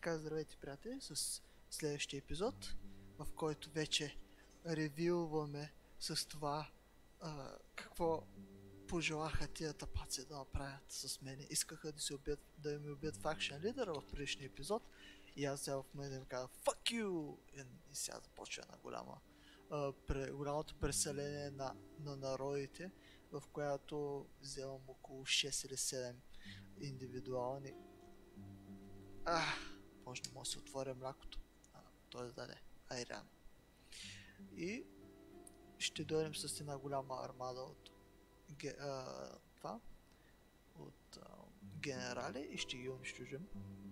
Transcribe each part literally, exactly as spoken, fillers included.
така, здравейте, приятели, с следващия епизод, в който вече ревюваме с това а, какво пожелаха тия тапаци да направят с мене. Искаха да, се убият, да ми убият факшен лидера в предишния епизод и аз сега в момента им казах fuck you! И, и сега започва една голяма а, пре, голямото преселение на, на народите, в която вземам около шест или седем индивидуални. Ах, може да може да се отворя млякото. А, той да даде айран. И ще дойдем с една голяма армада от ге, а, това, от а, генерали и ще ги унищожим.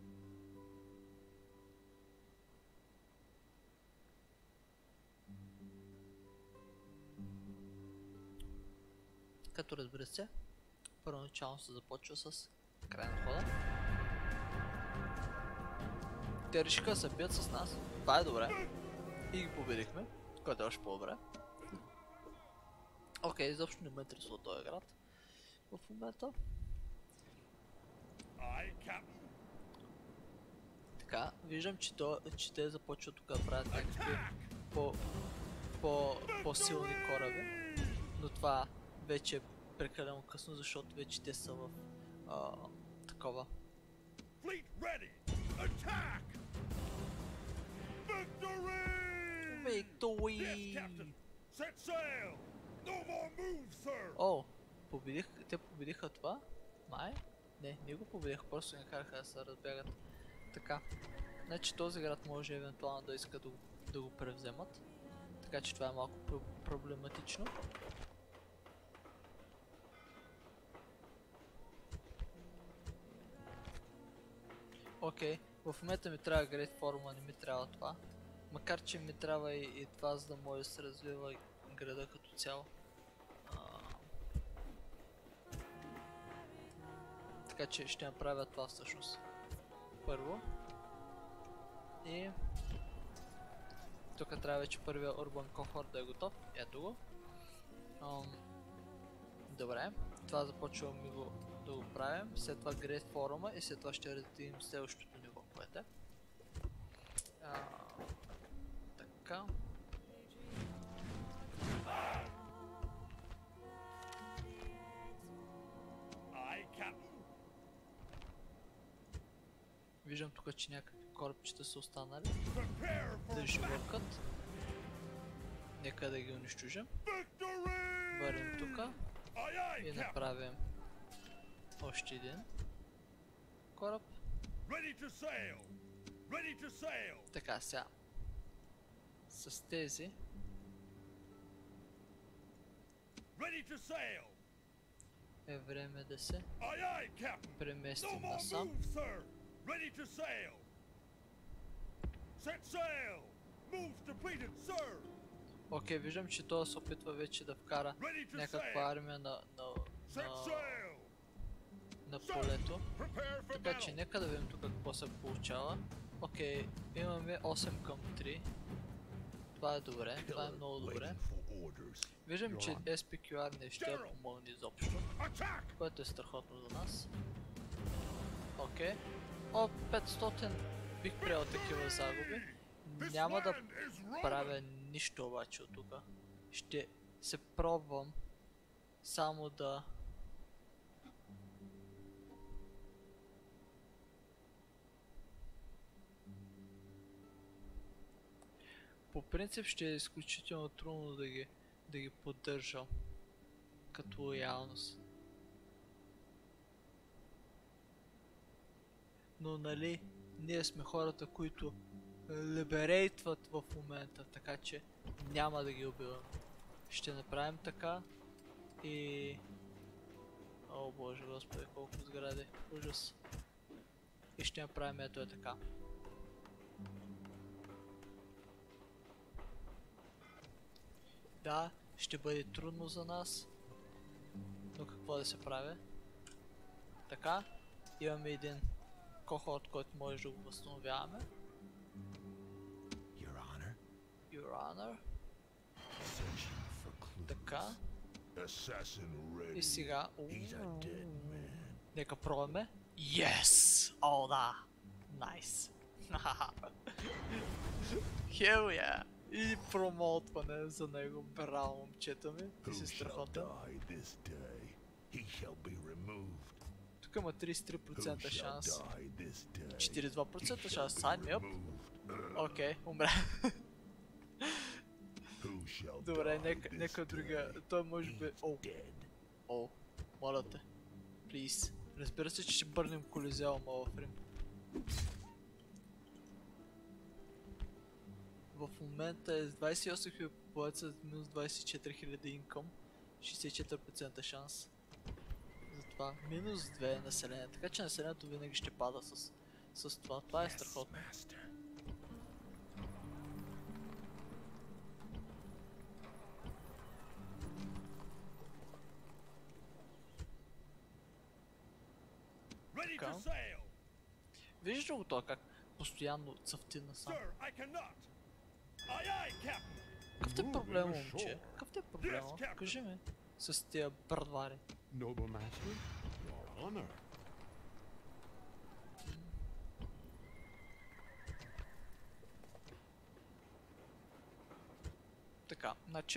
Като разбира се, първоначално се започва с край на хода. Те решиха да се бият с нас. Това е добре. И ги победихме, което е още по-добре. Окей, okay, изобщо не ме интересува този град в момента. Така, виждам, че, то, че те започват тук да правят някакви по, по, по-силни кораби. Но това вече е прекалено късно, защото вече те са в а, такова. Victory! О, победих, те победиха това? Май? Не, не го победиха, просто не караха да се разбягат. Така, значи този град може евентуално да иска да, да го превземат. Така че това е малко про проблематично. Окей, okay. В момента ми трябва Great Forum, не ми трябва това. Макар че ми трябва и, и това, за да може да се развива града като цяло. А... Така че ще направя това всъщност. Първо. И... тук трябва вече първия Urban Cohort да е готов. Ето го. Ам... Добре. Това започваме го да го правим. След това Great Forum и след това ще редим следващото ниво, което е. А... Така. Виждам тук, че някакви корабчета са останали да живъркат. Нека да ги унищожим. Върнем тук и направим още един кораб. Така, сега с тези е време да се преместим насам. Окей, okay, виждам, че той се опитва вече да вкара някаква армия на, на, на, на полето. Така че нека да видим тук какво се получава. Окей, okay, имаме осем към три. Това е добре, това е много добре. Виждам, че Ес Пи Кю Ар не ще я помогне изобщо, което е страхотно за нас. Окей. Okay. О, петстотин бих приел такива загуби. Няма да правя нищо обаче от тук. Ще се пробвам само да... По принцип ще е изключително трудно да ги, да ги поддържам като лоялност. Но нали, ние сме хората, които либерейтват в момента, така че няма да ги убиваме. Ще направим така и... О боже господи, колко сгради, ужас. И ще направим ето е така. Да, ще бъде трудно за нас, но какво да се прави? Така, имаме един кохорт, който може да го възстановяваме. Your Honor. Така. И сега... Нека пробваме. Yes! О, да! Найс! Hell yeah! И промоутване за него, браво момчета ми, ти си страхотен. Тук има тридесет и три процента шанс. четиридесет и два процента шанс, sign me up. Окей, умре. Добре, нека, нека друга, той може би... О, о, моля те, плиз. Разбира се, че ще бърнем Колизеума в Рим. В момента е с двадесет и осем хиляди популация, минус двадесет и четири хиляди инкъм, шестдесет и четири процента шанс. Затова минус две е население, така че населението винаги ще пада с, с това. Това е страхотно. Така. Виждаш ли го това как постоянно цъфти насам? Какъв те проблема, момче? Какъв те проблема? Кажи ми. С тия бърдвари. Така, значи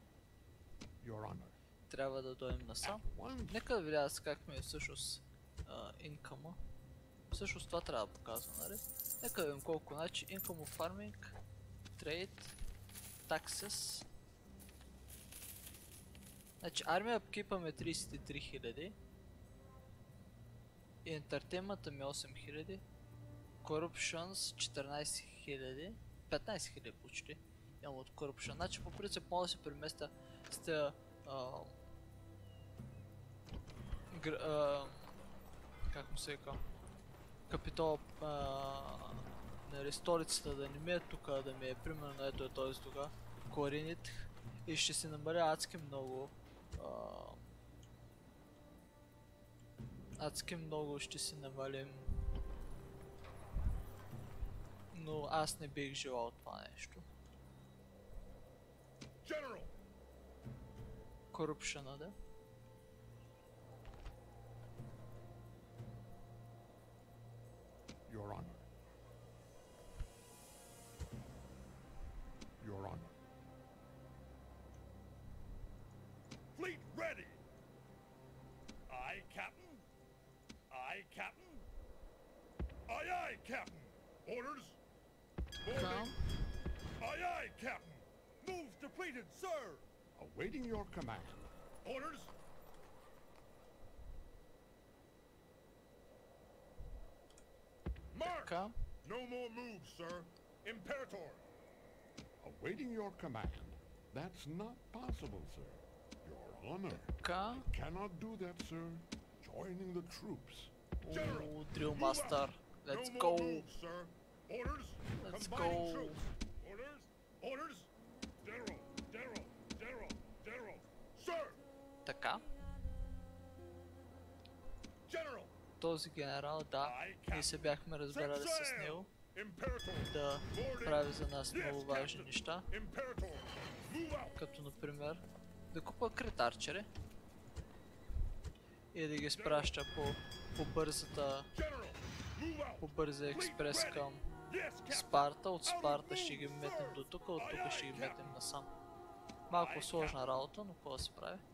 трябва да дойдем насам. Нека да видя как ми е всъщност инкъма. Всъщност това трябва да показва, нали? Нека да видим колко, значи income of farming, trade, taxes. Значи армия апкипаме тридесет и три хиляди. Entertainment ми осем хиляди. Corruptions четиринадесет хиляди. петнадесет хиляди почти. Имам от Corruption. Значи по принцип мога да се преместя с тия... как му се вика? Капитал, нали, столицата да не ми е тук, да ми е примерно ето е този тук, Коринит, и ще се намаля адски много, а, адски много ще си намалим, но аз не бих желал това нещо. Corruption, да? Your Honor. Your Honor. Fleet ready! Aye, Captain. Aye, Captain. Aye, aye, Captain. Orders. Come. Aye, aye, Captain. Move depleted, sir. Awaiting your command. Orders. Mark! Come. No more moves, sir. Imperator. Awaiting your command. That's not possible, sir. Your Honor. Come. Cannot do that, sir. Joining the troops. Oh, drill master. Let's no go. More moves, sir. Orders. Let's Combining go. Troops. Orders. Orders. General. General. General. General. Sir. Така. General. Този генерал, да, ние се бяхме разбирали с него да прави за нас много важни неща, като например да купа критарчери и да ги спраща по, по бързата, по бърза експрес към Спарта. От Спарта ще ги метнем до тук, от тук ще ги метнем насам. Малко сложна работа, но какво да се прави?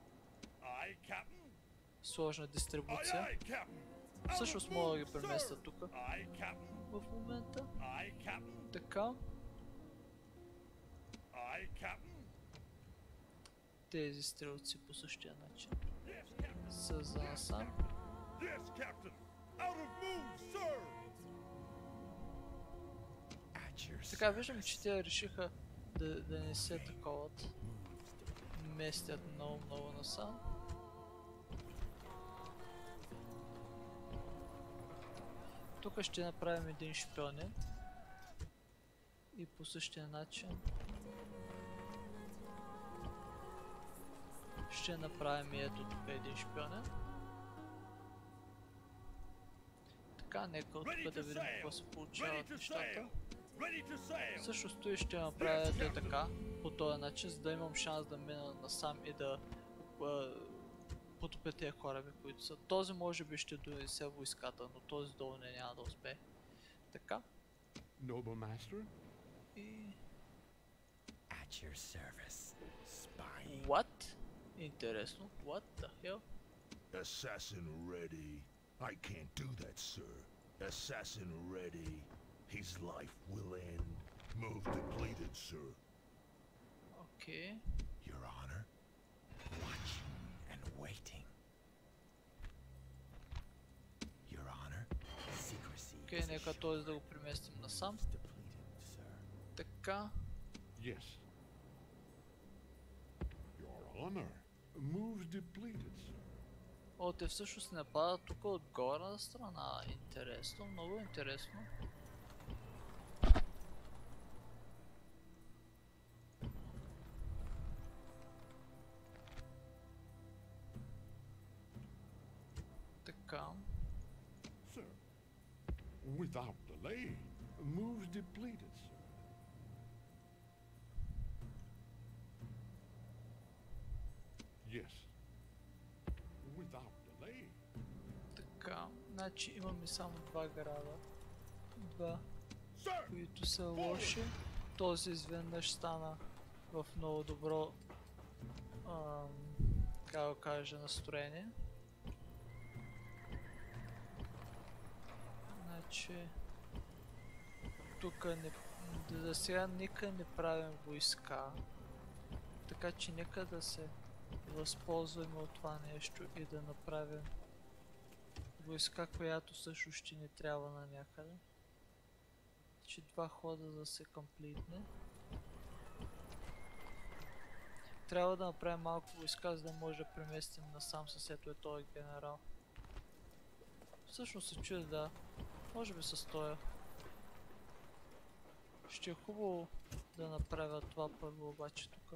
Сложна дистрибуция. Всъщност мога да ги преместя тук в момента. Така. Тези стрелци по същия начин са за насам. Така, виждам, че те решиха да, да не се таковат. Местят много много насам. Тук ще направим един шпионен и по същия начин ще направим и ето тук един шпионен. Така, нека от тук да видим какво се получават нещата. Също стои ще направя ето и така, по този начин, за да имам шанс да мина насам и да потопя тези кораби, които са. Този може би ще донесе войската, но този долу не няма да успее. Така. noble master. И... At your service, spying. What? Интересно. What the hell? Assassin ready. I can't do that, sir. Assassin ready. His life will end. Move depleted, sir. Окей. Your honor, watching and waiting. Your honor, secrecy. Окей, is нека assured. този да го преместим насам. Depleted, sir. Така. Yes. Your honor. Moves depleted, sir. О, те всъщност не падат тук от горна страна. Интересно, много интересно. Така. Sir. Without delay. Moves depleted, sir. Yes. Without delay. Така. Значи имаме само два града. Два, Sir! които са лоши. Този изведнъж стана в много добро, ам, как да кажа, настроение. Значи тук не, за сега нека не правим войска, така че нека да се възползваме от това нещо и да направим войска, която също ще ни трябва на някъде. Че два хода да се комплитне. Трябва да направим малко войска, за да може да преместим насам съсето е този генерал. Всъщност се чуя, да. Може би с тоя. Ще е хубаво да направя това първо обаче тук.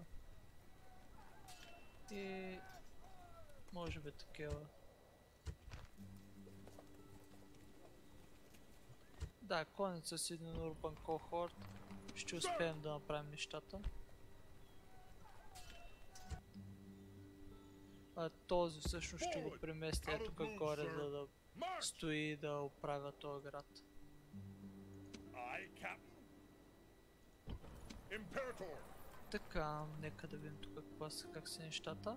И... може би такива. Да, конница с един урбан кохорт. Ще успеем да направим нещата. А този всъщност ще го преместя тук горе, за да стои и да оправя този град. Aye, Captain. Imperator. Така, нека да видим тук каква са, как са нещата.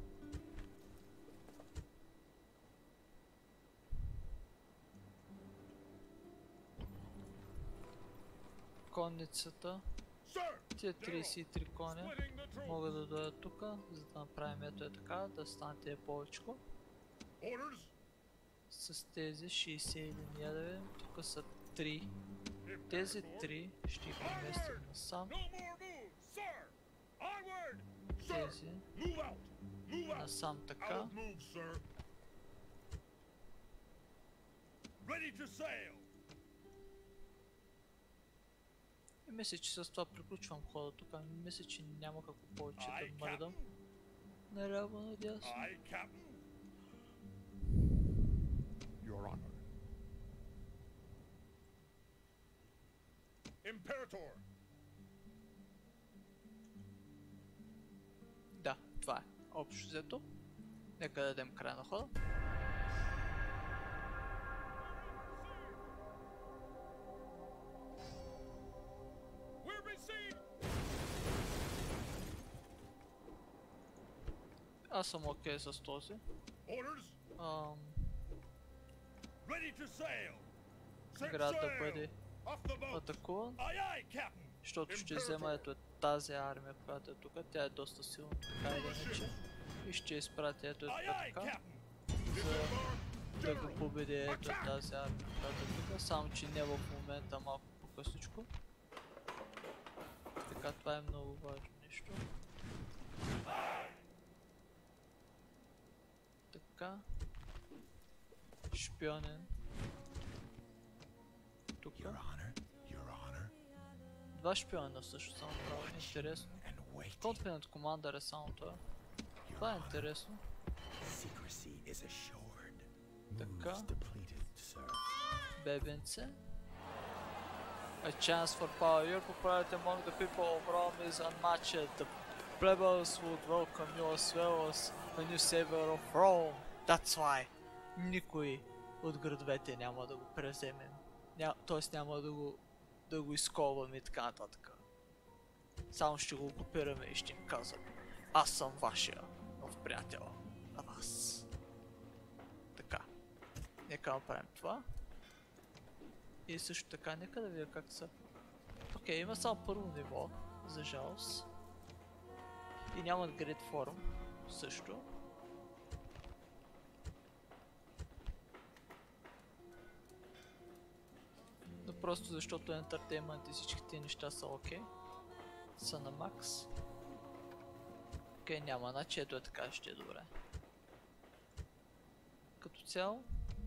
Конницата. Sir! Тия тридесет и три коня Splitting the troops. могат да дойдат тук, за да направим ето е така, да станат тия повечко. Orders. С тези шейсет и един ядове, тук са три. Тези Imperator. три ще ги преместим насам. No more moves, sir. Onward. Sir. Тези Move out. Move out. насам Out така. of move, sir. Ready to sail. И мисля, че с това приключвам хода тук. Мисля, че няма какво повече Aye, да мърдам. Captain. Наляво, надясно. Aye, Captain. Your honor. Imperator. Да, това е. Общо взето. Нека да дадем край на хода. We're received. Аз съм окей с този. Orders. Ам, Ready to sail. Set град да sail. бъде Off the boat. атакуван, Aye, aye, Captain. защото ще взема ето тази армия, която е тук. Тя е доста силна, така или иначе. И ще изпратя ето е Aye, aye, така, Captain. за да го победи ето тази армия, която е тук. Само че не в момента, малко по-късничко. Така, това е много важно нещо. Така. Шпионен. Тук. Your honor, your honor, Два шпиона също само правя. Интересно. and waiting. Confident Commander е само това. Your Това е honor, интересно. secrecy is assured. Така. Moves depleted, sir. Бебенце. A chance for power. Your popularity among the people of Rome is unmatched. The plebeians would welcome you as well as the new savior of Rome. That's why. Никой от градовете няма да го преземем. Ня... Тоест няма да го да го изковаме и така нататък. Само ще го окупираме и ще им казваме: аз съм вашия нов приятел на вас. Така. Нека направим това. И също така, нека да видя как са. Окей, okay, има само първо ниво, за жалост. И нямат Great Forum също. Но просто защото Entertainment и всички тези неща са окей. Okay. Са на макс. Окей, okay, няма, значи ето е така, ще е добре. Като цяло.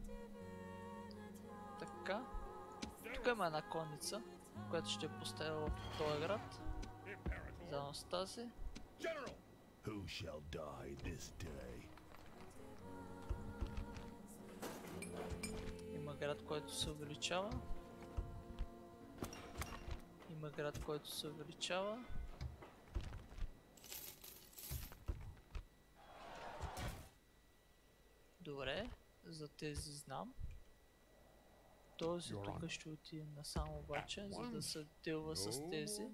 Така. Тук има една конница, която ще поставя в този град. Заедно с тази. Who shall die this day? Има град, който се увеличава. Има град, който се увеличава. Добре, за тези знам. Този тук ще отидем насам обаче, за да се делва с тези.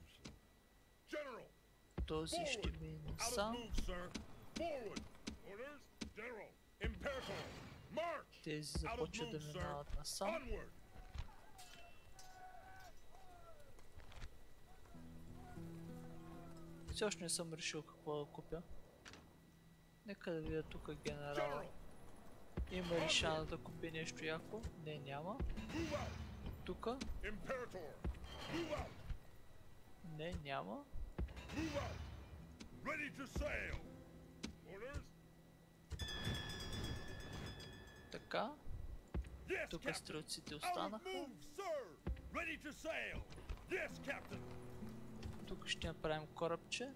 Този ще мине насам. Тези започват да минават насам. Все още не съм решил какво да купя. Нека да видя тук генерала. Има ли шанс да купи нещо яко? Не, няма. Тука? Не, няма. Така. Тук стрелците останаха. Тук ще направим корабче.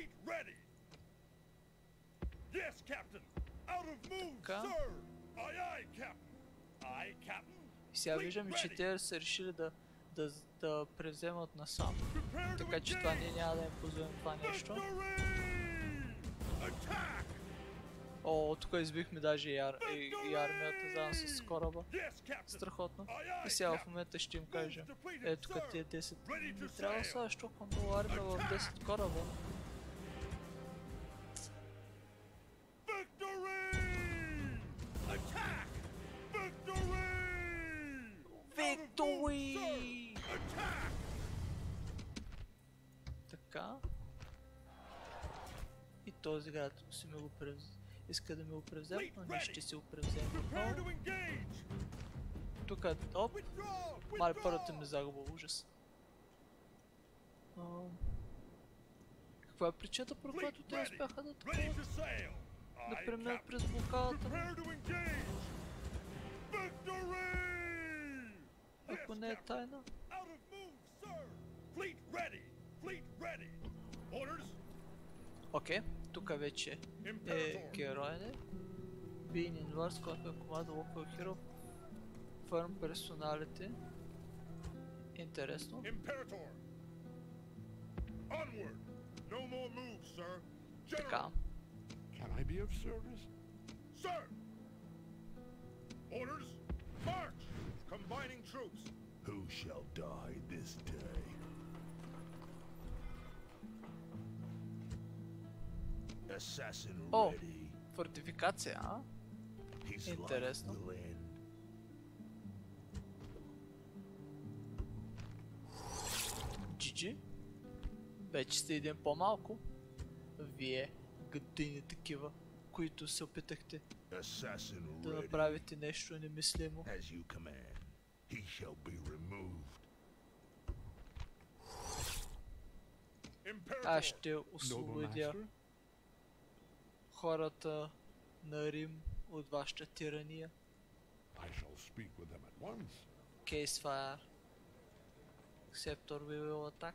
Така. И сега виждам, че те са решили да, да, да превземат насам. Така че това ние няма да им позволим това нещо. О, тук избихме даже и, ар... и, и армията заедно с кораба. Страхотно. И сега в момента ще им кажем: е, тук тия десет. Не трябва да слагаш толкова много армия в десет кораба. Victory! Така. И този град си ме го превз... иска да ми го превзем, но ние ще си го превземем отново. Тук е... Оп! Мали, първата ми загуба, ужас. А... Каква е причината, по която те успяха да такова? Да преминат през блокадата? Ако не е тайна. Окей, тук вече е героене. Being in Wars, който е команда Local Hero. Firm Personality. Интересно. Така. Can I be of service? Sir! Orders, march! Combining troops. Who shall die this day? Assassin О, ready. фортификация, а? His life Интересно. will end. джи джи. Вече сте един по-малко. Вие, гадини такива, които се опитахте Assassin да ready. направите нещо немислимо. As you command, he shall be removed. Аз ще освободя хората на Рим от вашата тирания. I shall speak with them at once. Case fire. Scepter we will attack.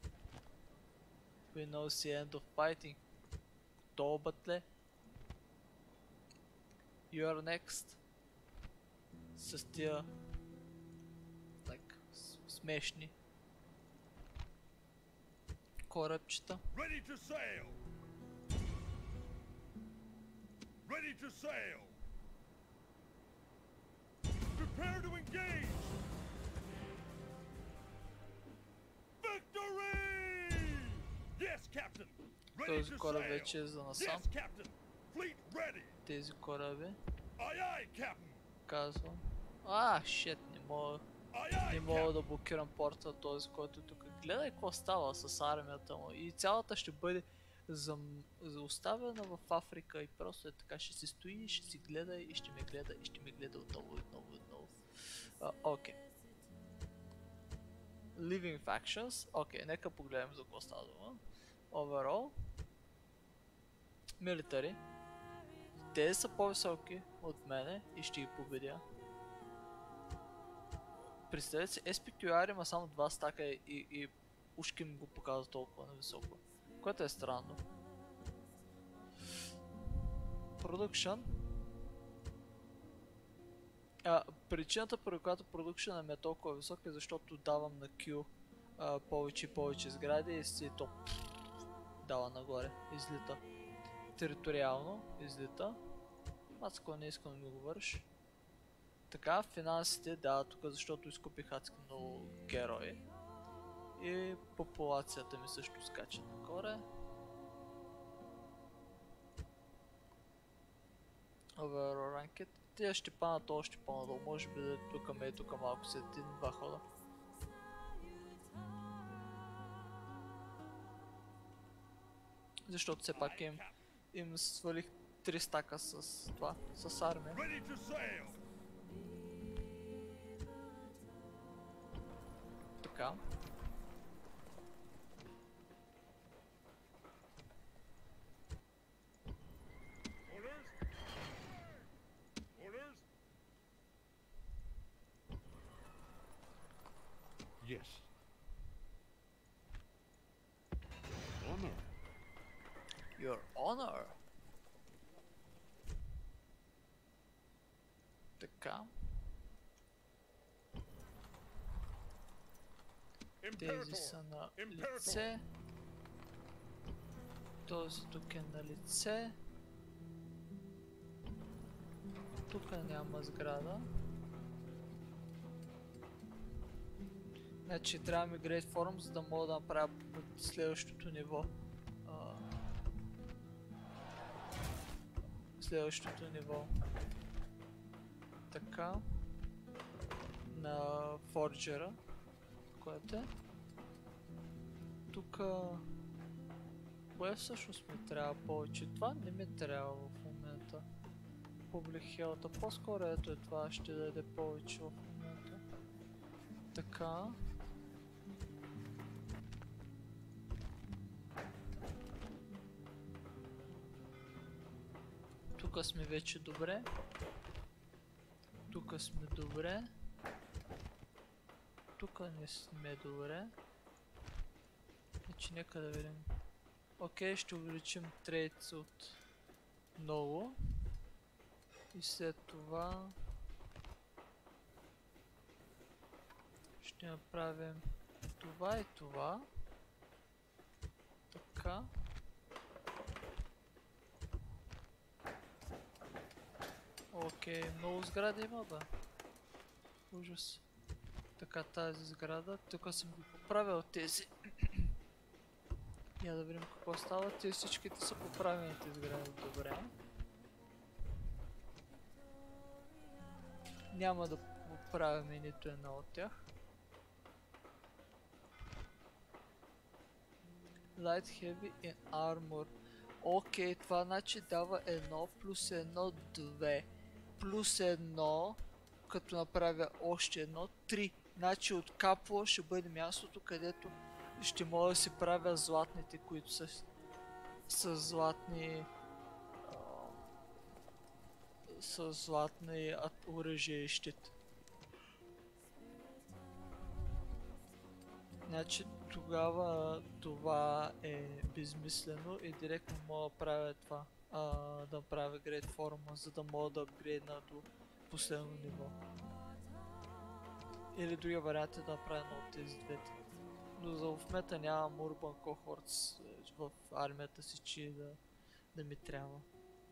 We know the end of fighting. То батле. You are next. С тия like, смешни корабчета. Ready to sail. Ready to sail. Prepare to engage. Този кораб вече е за насам. Тези кораби. Казвам. А, шет, не мога. Не мога да блокирам порта този, който тук. Гледай какво става с армията му. И цялата ще бъде зам... оставена в Африка и просто е така. Ще си стои, ще си гледа и ще ме гледа и ще ме гледа отново и отново и отново. Окей. Living factions. Окей, нека погледнем за какво става дума. Overall. Military. Те са по-високи от мене и ще ги победя. Представете си, Ес Пи Кю Ар има само два стака и, и ушки ми го показва толкова на високо. Което е странно. Production. А, причината, поради която Production ми е толкова висок е защото давам на Q а, повече и повече сгради и си то дава нагоре, излита. Териториално излита. Аз ако не искам да ми говориш. Така, финансите, да, тук защото изкупих адски много герои. И популацията ми също скача нагоре. Overall ranked. Тия ще панат още по-надолу, може би да тук ме е тук малко след един-два хода. Защото все пак им, им свалих три стака с това, с армия. Така. Yes. Honor. Your honor. Така. Тези са на лице. Този тук е на лице. Тук няма сграда. Значи трябва ми Great Forum, за да мога да направя следващото ниво. А... Следващото ниво. Така. На Forger-а. Което е? Тука... Кое всъщност ми трябва повече? Това не ми трябва в момента. Public Health. По-скоро ето е това, ще даде повече в момента. Така. Тук сме вече добре. Тук сме добре. Тук не сме добре. Значи нека да видим. Окей, ще увеличим трейдс от много. И след това ще направим това и това. Така. Окей, много сгради има, бе. Ужас. Така, тази сграда. Тук съм ги поправил тези. Я да видим какво става. Тези всичките са поправените сгради. Добре. Няма да поправим нито една от тях. Light, Heavy and Armor. Окей, това значи дава едно плюс едно, две. Плюс едно, като направя още едно, три. Значи от капо ще бъде мястото, където ще мога да си правя златните, които са с златни с златни оръжия и щит. Значи тогава това е безмислено и директно мога да правя това. А, да правя Great Forum, за да мога да апгрейдна до последно ниво. Или другия вариант е да направя едно от тези двете. Но за в момента нямам Urban Cohorts в армията си, че да, да ми трябва.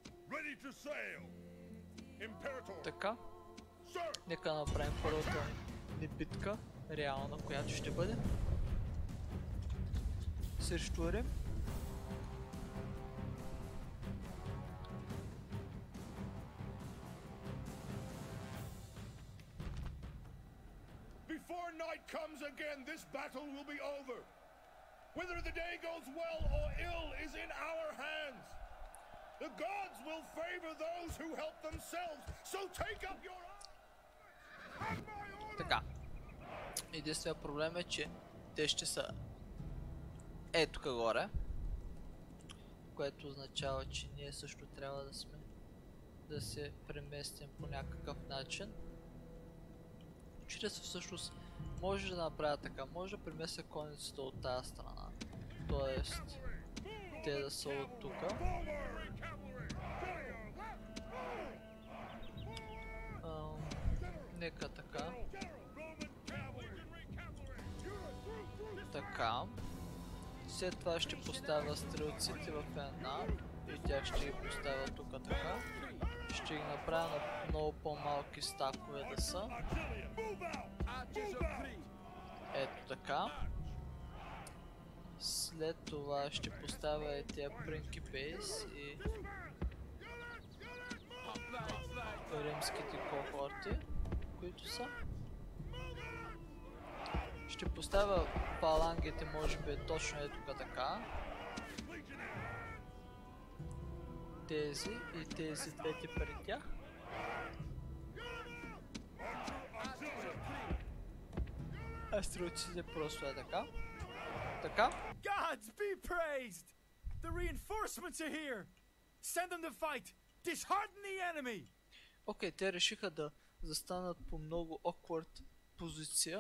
Така. Нека направим първата ни битка, реална, която ще бъде срещу Рим. night comes again, this battle will be over. Whether the day goes well or ill is in our hands. The gods will favor those who help themselves, so take up your arms. Така. Единственият проблем е, че те ще са е тук горе, което означава, че ние също трябва да сме да се преместим по някакъв начин. Чрез всъщност може да направя така, може да преместя конницата от тази страна, т.е. те да са от тук. Нека така. Така. След това ще поставя стрелците в една и тях ще ги поставя тук така. Ще ги направя на много по-малки стакове да са. Ето така. След това ще поставя и тия бринки бейс и римските кохорти, които са. Ще поставя фалангите, може би точно е тук така. Тези и тези двете пред тях. А стрелците просто е така. Така. Gods be praised! The reinforcements are here! Send them to fight! Dishearten the enemy! Окей, те решиха да застанат по много awkward позиция.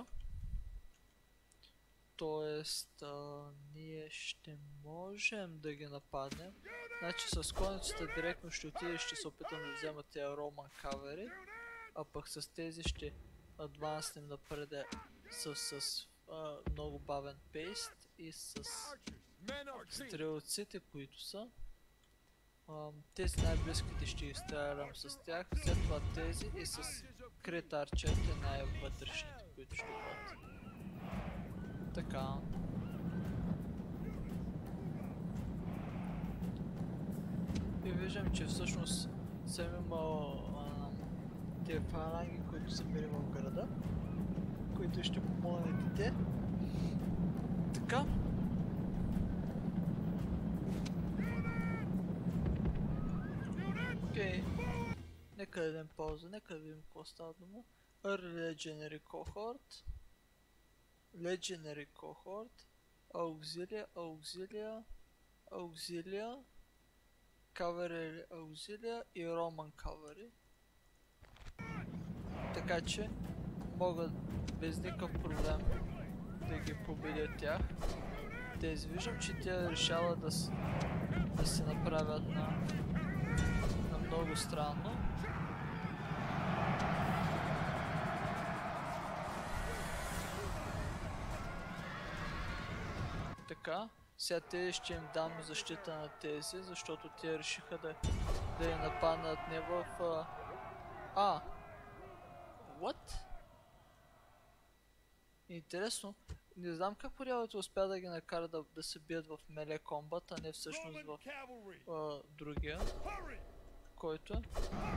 Тоест, а, ние ще можем да ги нападнем. Значи с конницата директно ще отиде и ще се опитам да взема тия Roman Cavalry. А пък с тези ще адванснем напред с, с а, много бавен пейст и с стрелците, които са. А, тези най-близките ще изстрелям с тях, след това тези и с крит арчерите най-вътрешните, които ще бъдат. Така. И виждам, че всъщност съм имал тези фаланги, които са били в града, които ще помогнат и те. Така. Окей. Нека да дадем пауза, нека да видим какво става дума. Early Legendary Cohort. Legendary Cohort. Auxilia, Auxilia, Auxilia, Cavalry Auxilia и Roman Cavalry. Така че могат без никакъв проблем да ги победят тях. Тези виждам, че те решават да, да се направят на, на много странно. Така, сега тези ще им дам защита на тези, защото те решиха да, да я нападнат не в... А... а What? Интересно. Не знам как порядъците успя да ги накара да, да се бият в меле комбат, а не всъщност в а, другия. Който е.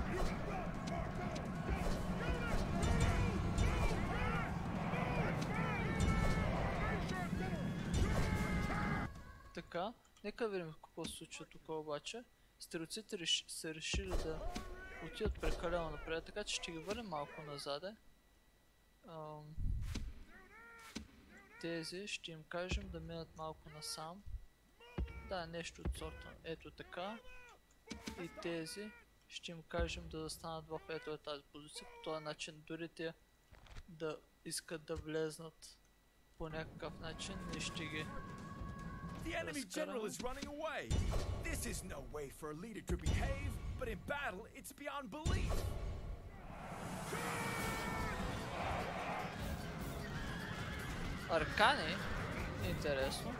Така, нека видим какво се случва тук обаче. Стрелците реш... са решили да отидат прекалено напред, така че ще ги върнем малко назаде. Ам... Тези ще им кажем да минат малко насам. Да, нещо от сорта. Ето така. И тези ще им кажем да застанат в ето тази позиция. По този начин дори те да искат да влезнат по някакъв начин, ние ще ги... The enemy general is running away. This is no way for a leader to behave, but in battle, it's beyond belief. Аркани? Интересно.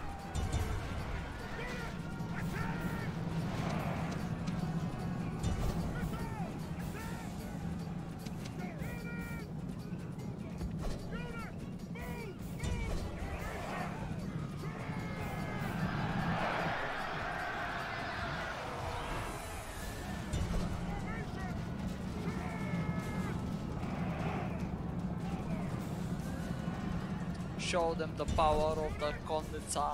show them the power of the конница.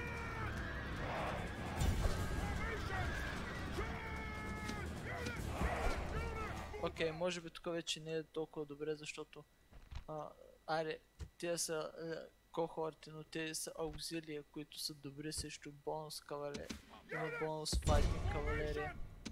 Окей, okay, може би тук вече не е толкова добре, защото а, аре, те са а, кохорти, но те са аузилия, които са добри срещу бонус кавалерия. Има бонус файтинг кавалерия.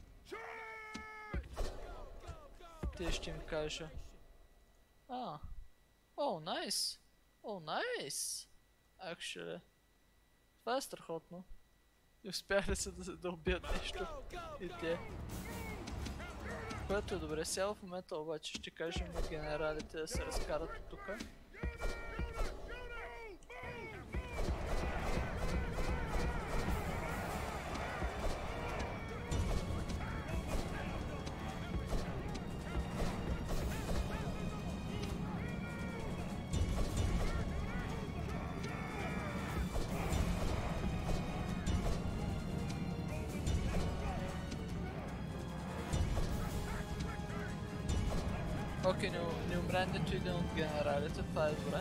Те ще им кажа. А, о, найс! О, найс! Actually. Това е страхотно. И успяха се да, да убият нещо. И те. Което е добре. Сега в момента обаче ще кажем на генералите да се разкарат от тука. Окей, не, не умря нито един от генералите, това е добре.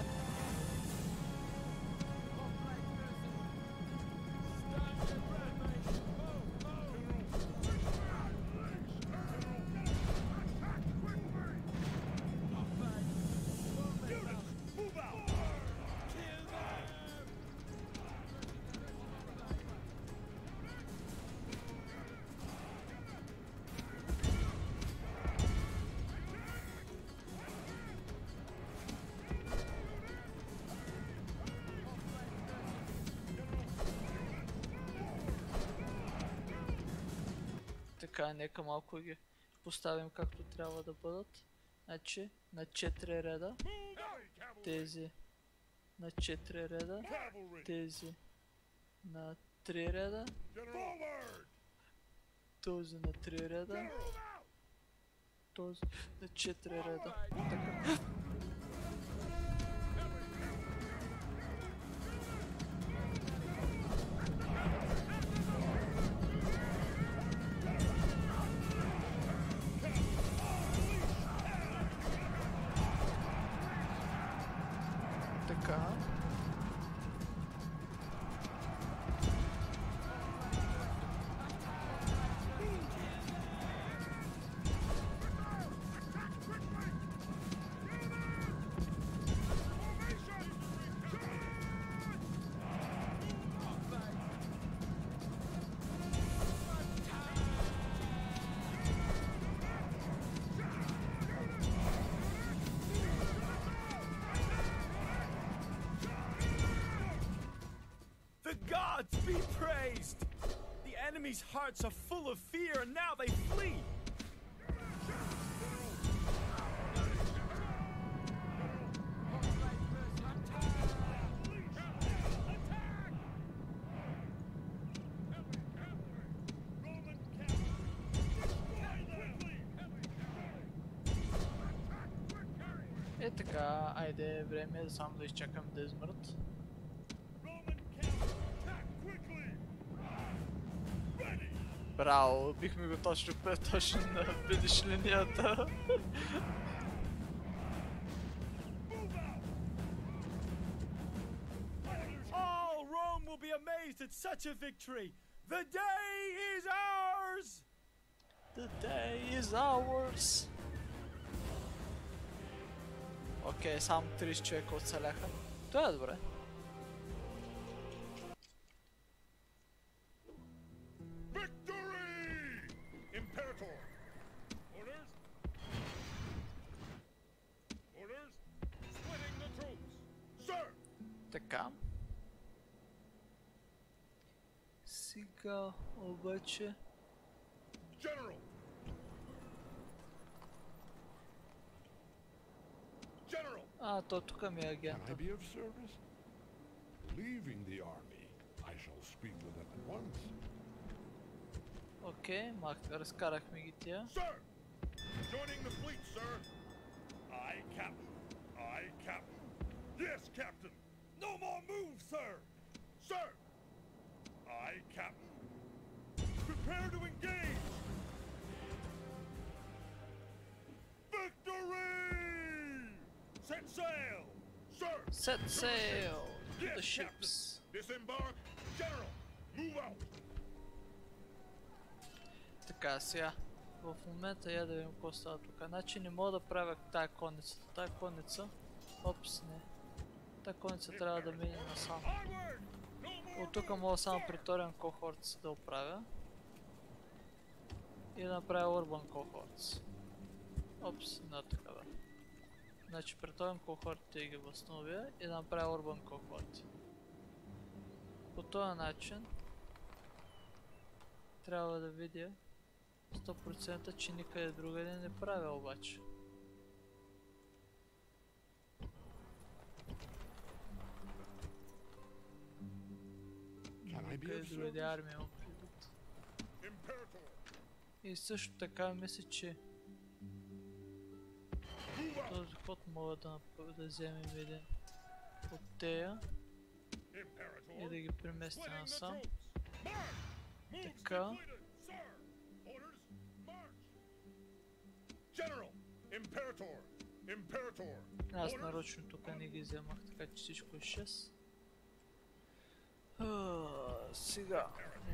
Така, нека малко ги поставим както трябва да бъдат. Значи, на четири реда. Тези на четири реда. Тези на три реда. Този на три реда. Този на четири реда. Така. Gods be praised! The enemy's hearts are full of fear and now they flee! Е така, айде, време е само да изчакам да измрат. Браво, бихме го точно точно на финиш линията. All Rome will be amazed at such a victory. The day is ours. The day is ours. Окей, само трийсет човека оцеляха. Това е добре. Така. Сега обаче... General! General! А, то тук ми е агента. Can I be of service? Leaving the army, I shall speak with them at once. Окей, мах, разкарахме ги тия. Sir! Joining the fleet, sir! Aye, Captain. Aye, Captain. Yes, Captain. No more moves, sir! Sir! Aye, Captain. Prepare to engage! Victory! Set sail! Sir! Set To the sail ships. to the Yes, ships. Captain. Disembark. General, move out. Така, сега. В момента я да видим какво става тук. Значи не мога да правя тая конницата. Тая конница... Опс, не. Тая конница трябва да мине насам. Onward! No more От тук moves, мога само sir. преторен кохортс да оправя. И да направя урбан кохортс. Опс, не така бе. Значи преторен кохорти и ги възстановя и да направя урбан кохорти. По този начин трябва да видя сто процента, че никъде другаде не правя обаче. Никъде другаде армия му придат. И също така мисля, че този ход мога да, да вземем един от тея и да ги преместя насам. Така. Аз нарочно тук не ги вземах, така че всичко е шест. А, сега.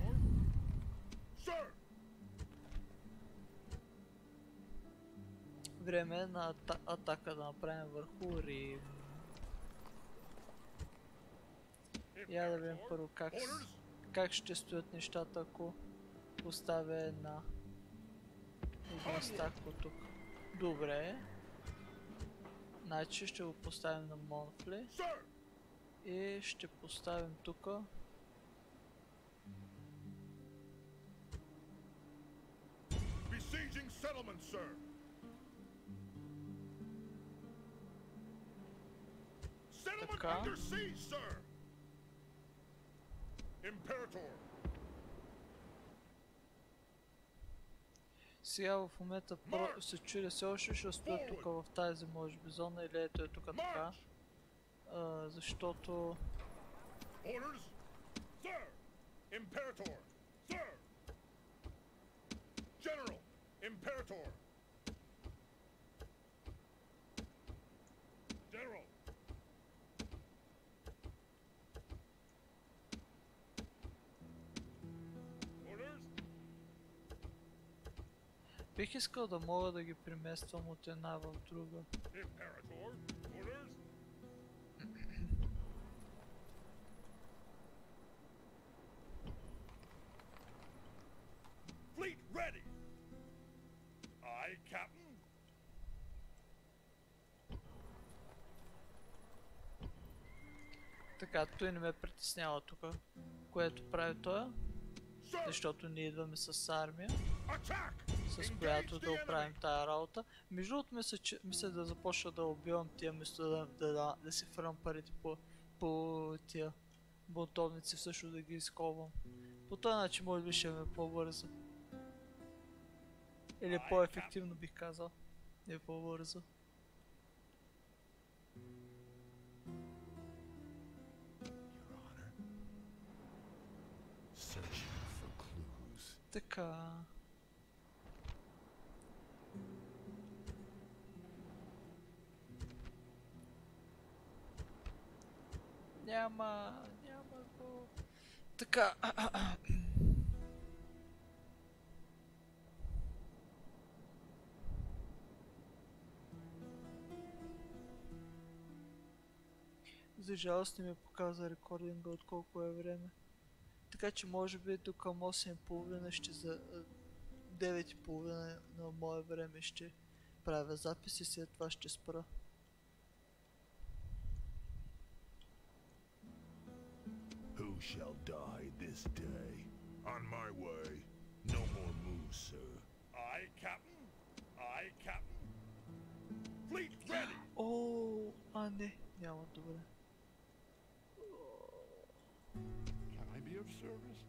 Време е на ата атака да направим върху Рим. Я да видим първо как, как ще стоят нещата, ако поставя една един стак от тук. Добре. Значи ще го поставим на Монфли. И ще поставим тук така. Сега в момента се чудя все още ще стоя тук в тази може би зона или ето е тук така. Uh, защото... Orders, sir. Imperator, sir. General, Imperator. General. Orders. Бих искал да мога да ги премествам от една в друга. Imperator, orders. Fleet ready. Aye, Captain. Така, той не ме притеснява тук, което прави той, защото ние идваме с армия, с която да оправим тая работа. Между другото мисля, че, мисля да започна да убивам тия вместо да, да, да, да си фървам парите по, по тия бунтовници, всъщност да ги изковам. По този начин може би ще ме по-бързо. Или по-ефективно бих казал. Не по-бързо. Така. Няма, няма го. Така. За жалост не ми показва рекординга от колко е време. Така че може би до към осем и половина ще за девет и половина на мое време ще правя запис и след това ще спра. Who shall die this day? On my way. No more moves, sir. Aye, Captain. Aye, Captain. Fleet ready. О, а не, няма добре. Can I be of service?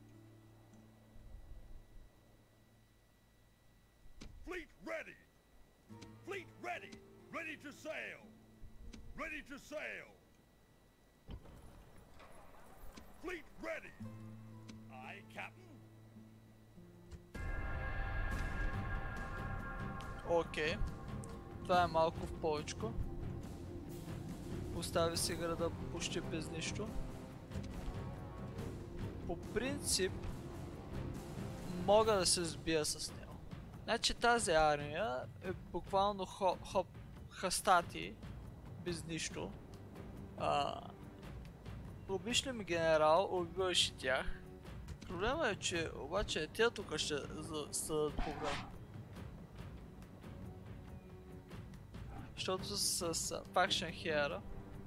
Fleet ready. Fleet ready. Ready to sail. Ready to sail. Fleet ready. Aye, Captain. Окей. Това е малко в повечко. Остави си града почти без нищо. По принцип мога да се сбия с него. Значи тази армия е буквално хо, хоп, хастати без нищо. А, Обичли ми генерал, убиваш и тях. Проблема е, че обаче тия тук ще съдат проблем. Защото с, с Faction Here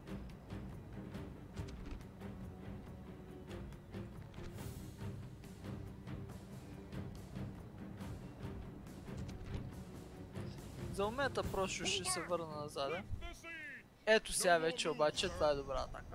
за момента просто ще се върна назад. Ето сега вече обаче това е добра атака.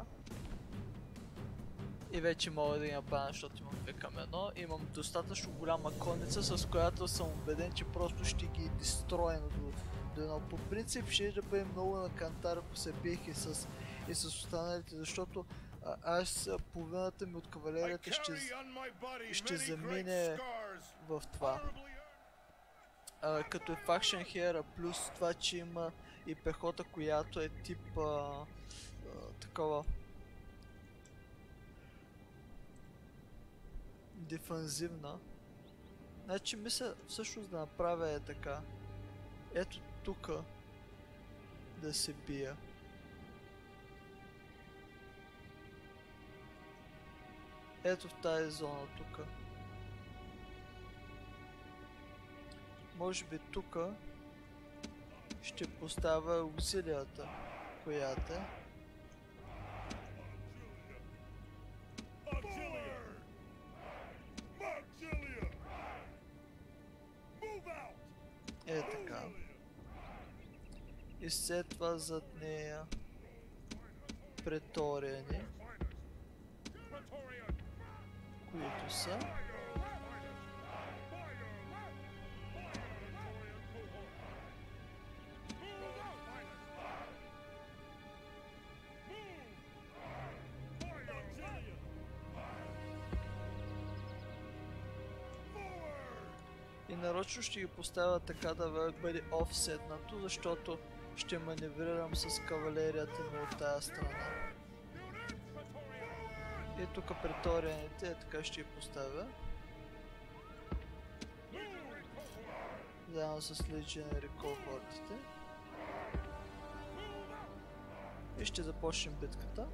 И вече мога да ги нападам, защото имам две към едно. Имам достатъчно голяма конница, с която съм убеден, че просто ще ги дестроя до, до едно. По принцип ще да бъде много на кантар, ако се биех и с, и с останалите, защото а, аз половината ми от кавалерията ще, ще замине в това. А, като е Faction Hero, плюс това, че има и пехота, която е тип а, а, такова дефанзивна. Значи мисля всъщност да направя е така. Ето тука да се бия. Ето в тази зона тука. Може би тука ще поставя усилията, която е. Е така. И след това зад нея преториани, които са и нарочно ще ги поставя така да бъде офсетнато, защото ще маневрирам с кавалерията ми от тази страна. И тук преторианите, така ще ги поставя. Заедно с Legionary кохортите. И ще започнем битката.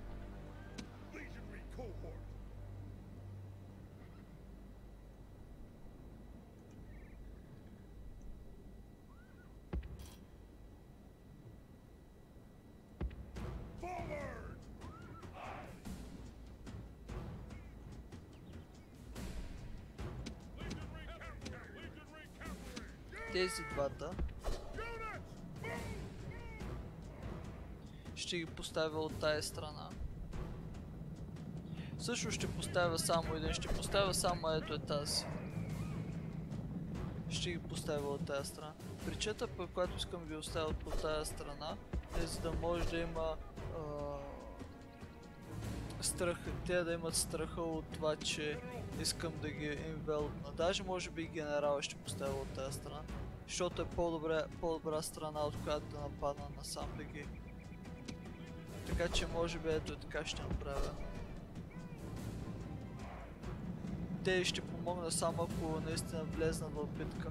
Тези двата ще ги поставя от тая страна. Също ще поставя само един, ще поставя само ето е тази. Ще ги поставя от тая страна. Причета, по която искам да ви оставя от тая страна, е за да може да има а, страх, те да имат страха от това, че искам да ги инвелпна. Даже може би генерала ще поставя от тази страна, защото е по-добра, по-добра страна, от която да нападна насам да ги. Така че може би ето така ще направя. Те ще помогна само ако наистина влезнат в битка.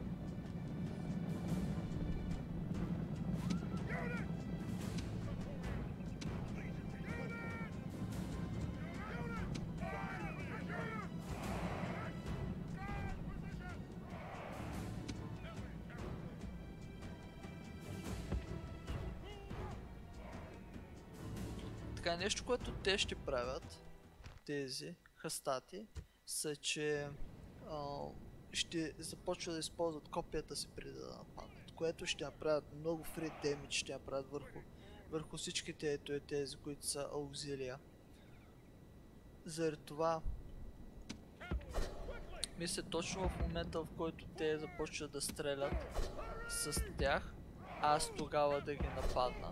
Така, нещо, което те ще правят, тези хастати, са, че а, ще започват да използват копията си преди да нападнат, което ще направят много фри демидж, ще направят върху, върху всичките ето е тези, които са аузилия. Заради това, мисля точно в момента, в който те започват да стрелят с тях, аз тогава да ги нападна.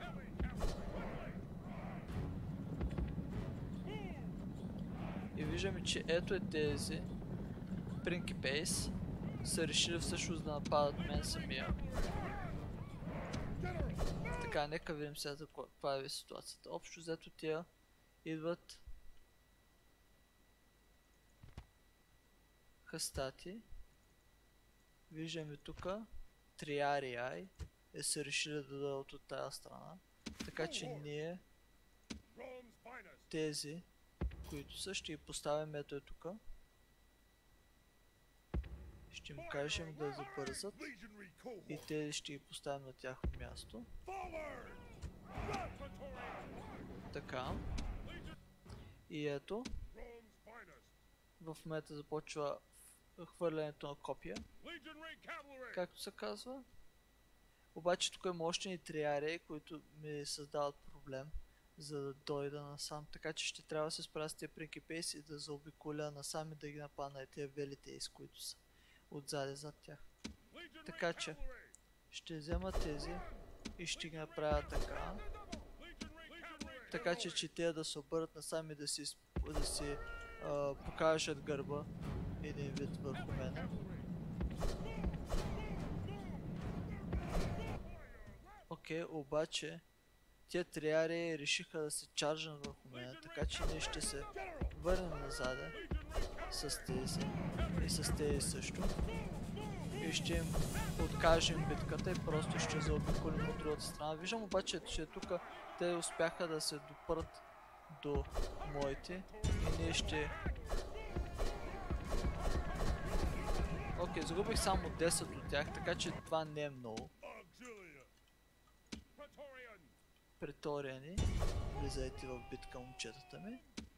И виждаме, че ето е тези Принкипейс са решили всъщност да нападат мен самия. Така, нека видим сега за каква е ситуацията. Общо взето тия идват хастати. Виждаме тука триарии е са решили да дойдат от тази страна. Така че ние тези, които са, ще ги поставим ето е тука. Ще им кажем да забързат и тези ще ги поставим на тяхно място. Така. И ето. В момента започва хвърлянето на копия. Както се казва. Обаче тук има още ни триарии, които ми създават проблем, за да дойда насам. Така че ще трябва да се справя с тези принкипейси и да заобиколя насам и да ги нападна тези велитейс, които са отзади зад тях. Така че ще взема тези и ще ги направя така. Така че, че те да се обърнат насам и да си, да си а, покажат гърба един вид върху мене. Окей, okay, обаче тия триарии решиха да се чаржнат върху мене, така че ние ще се върнем назаде с тези и с тези също. И ще им откажем битката и просто ще заобиколим от другата страна. Виждам обаче, че тук те успяха да се допрат до моите и ние ще... Окей, okay, загубих само десет от тях, така че това не е много. Преториани, влизайте в битка, момчетата ми.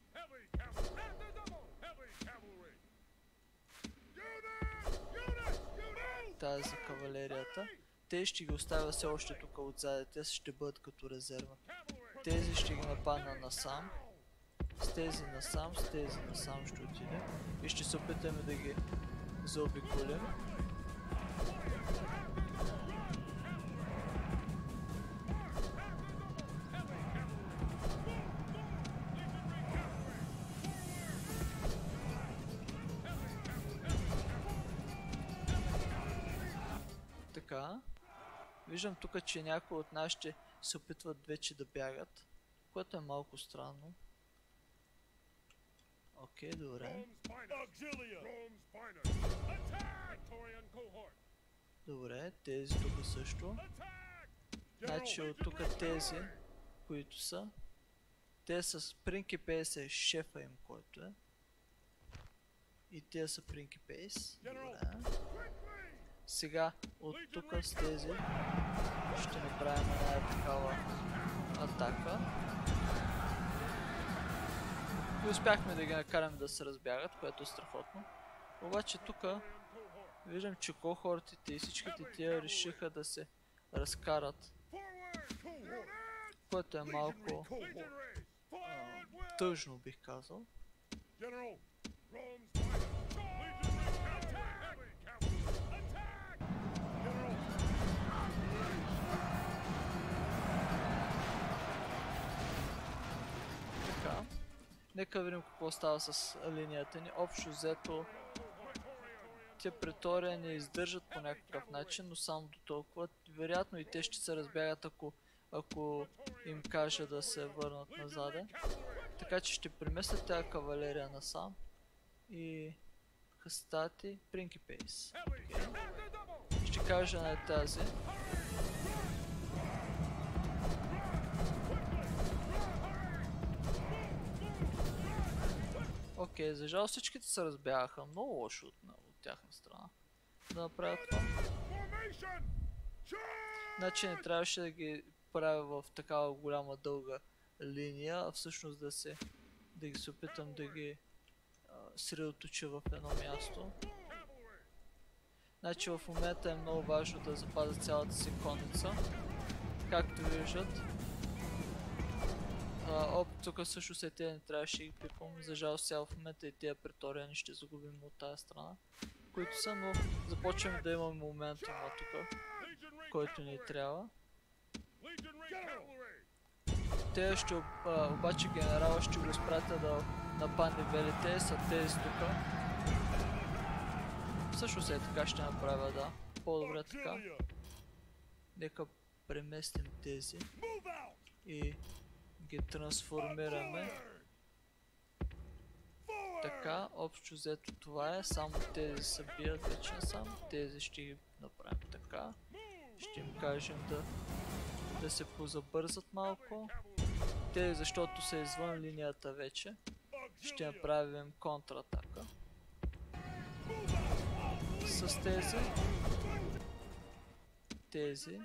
Тази за кавалерията. Те ще ги оставя все още тук отзаде, те ще бъдат като резерва. Тези ще ги нападна насам. С тези насам, с тези насам ще отидем. И ще се опитаме да ги заобиколим. Така. Виждам тук, че някои от нашите се опитват вече да бягат, което е малко странно. Окей, okay, добре. Добре, тези тук също. Значи от тук тези, които са, те с принкипейс е шефа им, който е. И те са принкипейс. Добре. Сега от тук с тези ще направим една такава атака. И успяхме да ги накараме да се разбягат, което е страхотно. Обаче тук виждам, че кохортите и всичките тия решиха да се разкарат. Което е малко а, тъжно, бих казал. Нека видим какво става с линията ни. Общо взето те претория не издържат по някакъв начин, но само до толкова. Вероятно и те ще се разбягат, ако, ако им кажа да се върнат назаде. Така че ще преместят тази кавалерия насам и хастати принкипейс. Okay. Ще кажа на тази. Окей, okay, за жал всичките се разбягаха много лошо от, от тяхна страна да направят това. Значи не трябваше да ги правя в такава голяма дълга линия, а всъщност да се да ги се опитам да ги а, средоточа в едно място. Значи в момента е много важно да запазя цялата си конница. Както виждат. Uh, оп, тук също се те не трябваше да ги пипам. За жалост сега в момента и тия преториани ще загубим от тази страна, които са, но започваме да имаме моментума тук, който ни трябва. Те ще, uh, обаче генерала ще го изпратя да нападне велите, са тези тук. Също се е така ще направя, да. По-добре така. Нека преместим тези и ги трансформираме. Така, общо взето това е, само тези се бият вече сам, тези ще ги направим така. Ще им кажем да, да се позабързат малко. Тези, защото са извън линията вече, ще направим контратака с тези. Тези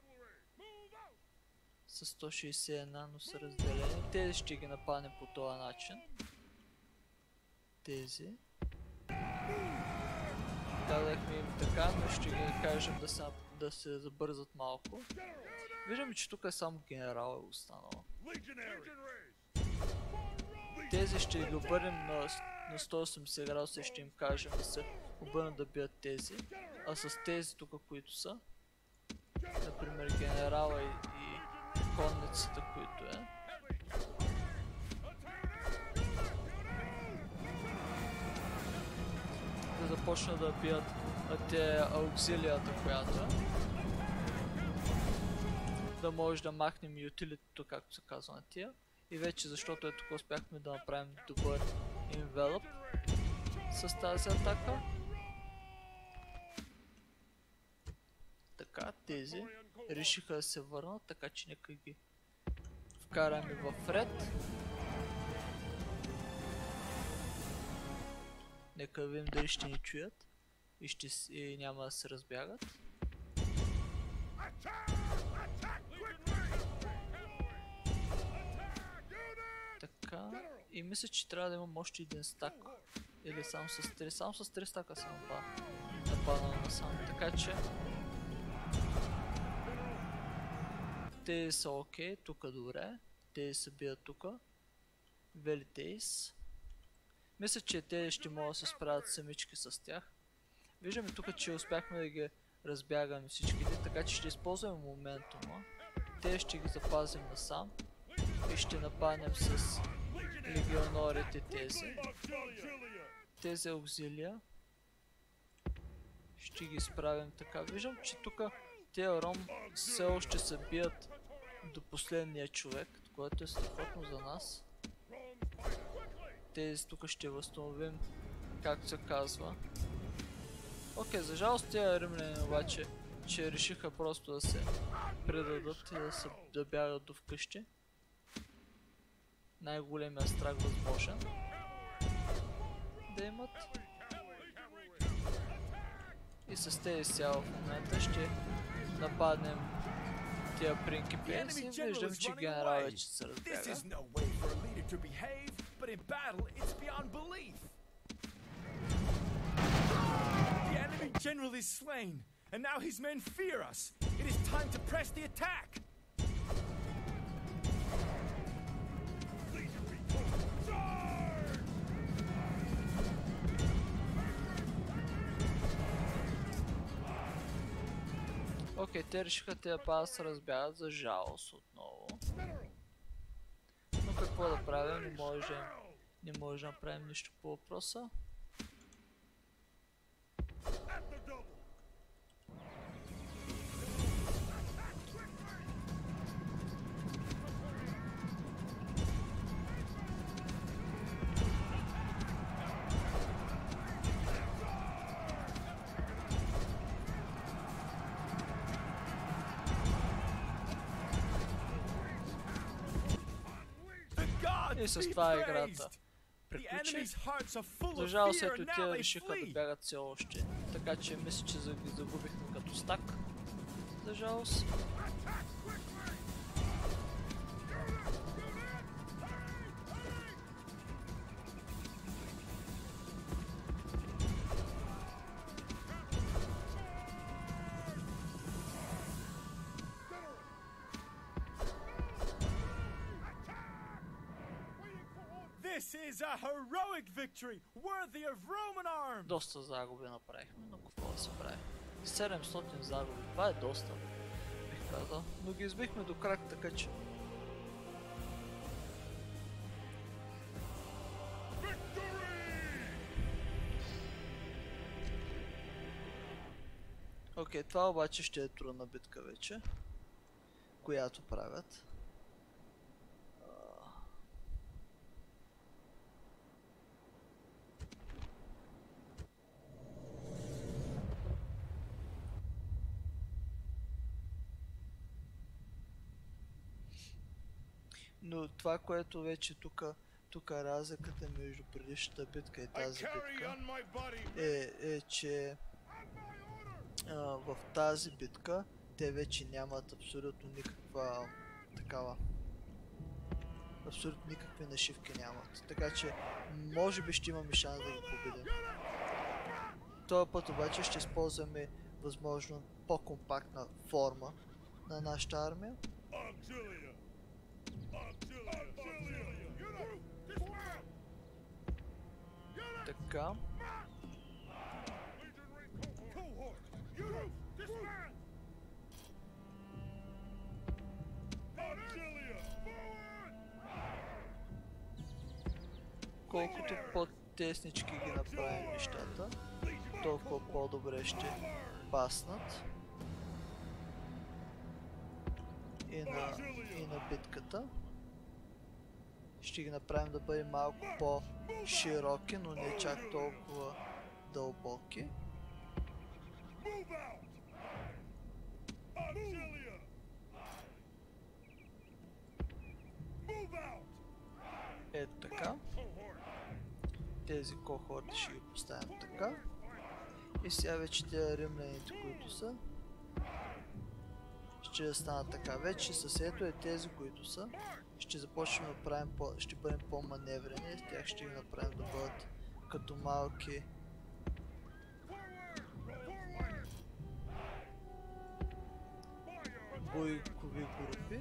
с сто шейсет и едно, но са разделени. Тези ще ги нападнем по този начин. Тези. Дадахме им така, но ще ги кажем да се, да се забързат малко. Виждаме, че тук е само генерал е останал. Тези ще ги обърнем на, на сто и осемдесет градуса и ще им кажем да се обърнат да бият тези. А с тези тук, които са, например генерала и, и конницата, които е, да започнат да бият те ауксилията, която е. Да може да махнем и утилитето, както се казва на тия. И вече, защото е тук успяхме да направим добър инвелоп с тази атака. Така, тези решиха да се върнат, така че нека ги вкараме в ред. Нека видим дали ще ни чуят и, ще, и няма да се разбягат. Така, и мисля, че трябва да имам още един стак. Или само с три, само с три стака съм нападнал насам, така че тези са окей, тук добре, тези се бият тук. Велитейс. Мисля, че тези ще могат да се справят самички с тях. Виждаме тук, че успяхме да ги разбягаме всичките, така че ще използваме моментума. Те ще ги запазим насам и ще нападнем с легионорите тези. Тези аукзилия ще ги справим така. Виждам, че тук тези ром все още се бият до последния човек, което е страхотно за нас. Тези тук ще възстановим, както се казва. Окей, за жалост тези римляни обаче, че решиха просто да се предадат и да се да бягат до вкъщи. Най-големия страх възможен да имат. И с тези сяла в момента ще нападнем тия принкипенси и виждам, че генерал вече се разбяга. But in battle, it's beyond belief. The enemy general is slain, and now his men fear us. It is time to press the attack. Окей, okay, те решиха тези пада да се разбягат, за жалост отново. Но какво да правим, не може, не може да направим нищо по въпроса. И с това играта приключи. За жалост, ето те решиха да бягат все още. Така че мисля, че ги загубихме като стак. За жалост. This is a heroic victory, worthy of Roman arms. Доста загуби направихме, но какво да се прави? седемстотин загуби, това е доста, бих казал. Но ги избихме до крак, така че... Окей, okay, това обаче ще е трудна битка вече. която правят. Но това, което вече тук тук разликата между предишната битка и тази битка е, е че а, в тази битка те вече нямат абсолютно никаква такава. Абсолютно никакви нашивки нямат. Така че може би ще имаме шанс да ги победим. Този път обаче ще използваме възможно по-компактна форма на нашата армия. Така. Колкото по-теснички ги направим нещата, толкова по-добре ще паснат и на, и на битката. Ще ги направим да бъдем малко по-широки, но не чак толкова дълбоки. Ето така. Тези кохорти ще ги поставим така. И сега вече тези римляните, които са, ще станат така. Вече с ето е тези, които са. Ще започнем да правим по... ще бъдем по-маневрени, с тях ще ги направим да бъдат като малки бойкови групи.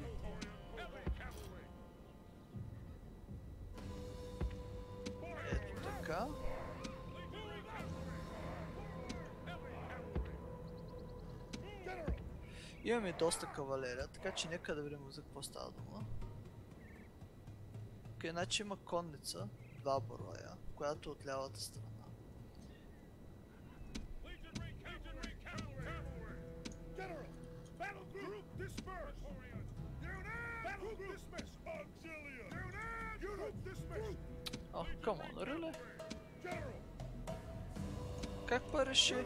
Ето така. Имаме доста кавалерия, така че нека да видим за какво става дума. Okay, значи има конница, два броя, която от лявата страна. Ох, камон, really? Как па реши?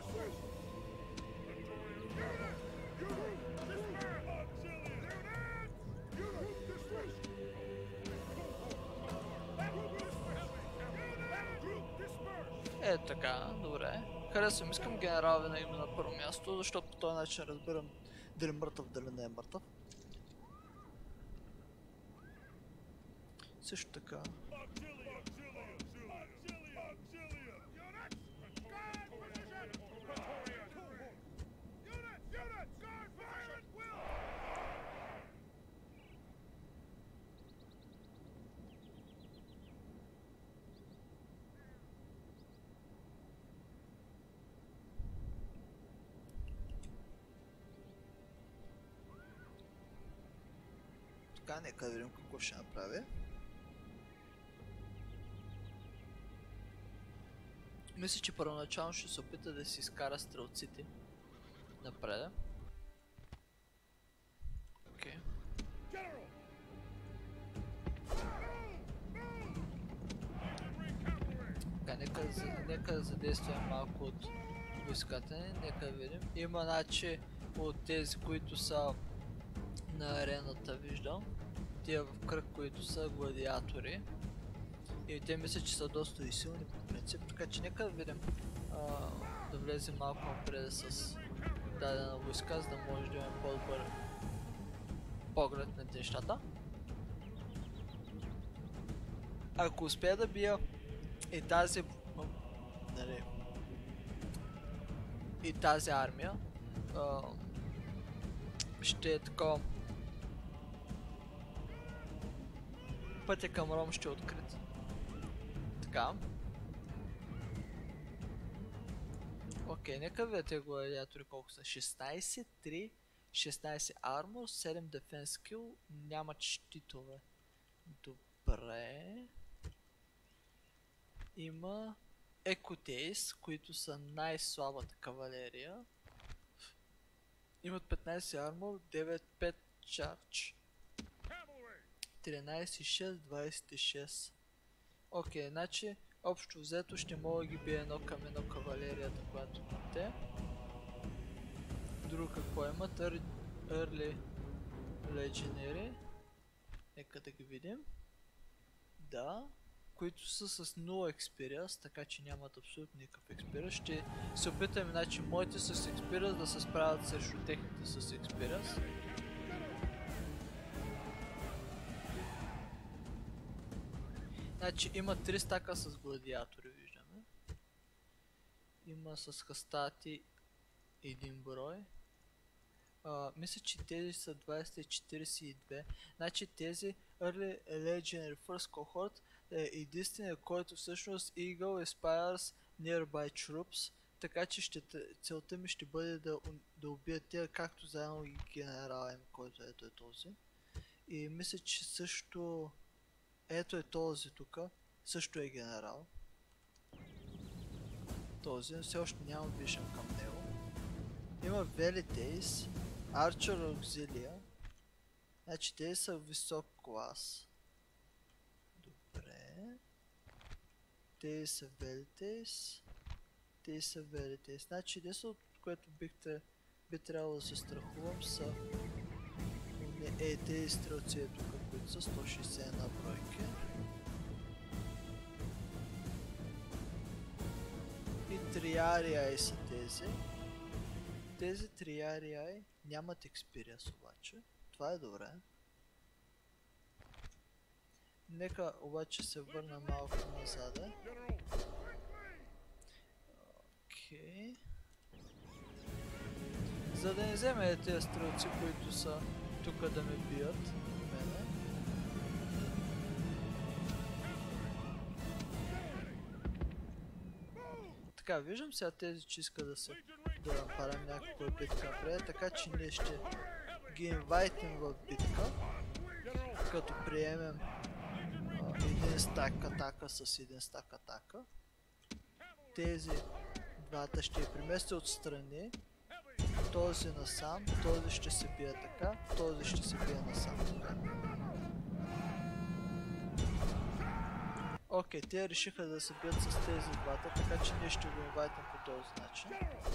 Е така, добре. Харесвам, искам генерал винаги на първо място, защото по този начин разбирам дали мъртъв, дали не е мъртъв. Също така. Така, нека да видим какво ще направи. Мисля, че първоначално ще се опита да си изкара стрелците напред. Окей. Така, нека, нека да задействаме малко от войската ни, нека видим. Има, значи, от тези, които са на арената, виждам. Тия в кръг, които са гладиатори. И те мисля, че са доста и силни по принцип, така че нека да видим а, да влезем малко напред с дадена войска, за да може да имаме по-добър поглед на нещата. Ако успея да бия и тази нали, и тази армия, а, ще е такова. Пътя към Ром ще е открит. Така. Окей, нека видите гладиатори колко са. шестнайсет, три, шестнайсет армор, седем дефенс скил, нямат щитове. Добре. Има екотейс, които са най-слабата кавалерия. Имат петнайсет армор, девет, пет, charge. тринайсет и шест, двайсет и шест. Окей, значи общо взето ще мога да ги бие едно към едно кавалерията, която те. Друго какво имат? Early Legendary. Нека да ги видим. Да. Които са с нула experience, така че нямат абсолютно никакъв experience. Ще се опитаме, значи моите с experience да се справят срещу техните с experience. Значи има три стака с гладиатори, виждаме. Има с хастати един брой. Uh, мисля, че тези са двайсет четирийсет и две. Значи тези Early Legendary First Cohort е единственият, който всъщност Eagle Aspires Nearby Troops. Така че ще, целта ми ще бъде да, да убия тия, както заедно и генерал им, който ето е този. И мисля, че също ето е този тук, също е генерал. Този, все още нямам виждам към него. Има Velites, Archer Auxilia. Значи тези са висок клас. Добре. Тези са Velites. Тези са Velites. Значи единственото, което бихте, би трябвало да се страхувам са е тези стрелци е тук, които са сто шейсет и една бройки. И триарии са тези. Тези триарии нямат experience обаче. Това е добре. Нека обаче се върна малко назад. Окей. За да не вземе тези стрелци, които са тук да ме бият мене. Така, виждам сега тези, че искат да се да направим някаква битка напред, така че ние ще ги инвайтим в битка, като приемем а, един стак атака с един стак атака. Тези двата ще ги преместя отстрани, този насам, този ще се бие така, този ще се бие насам така. Окей, те решиха да се бият с тези двата, така че ние ще го инвайтим по този начин.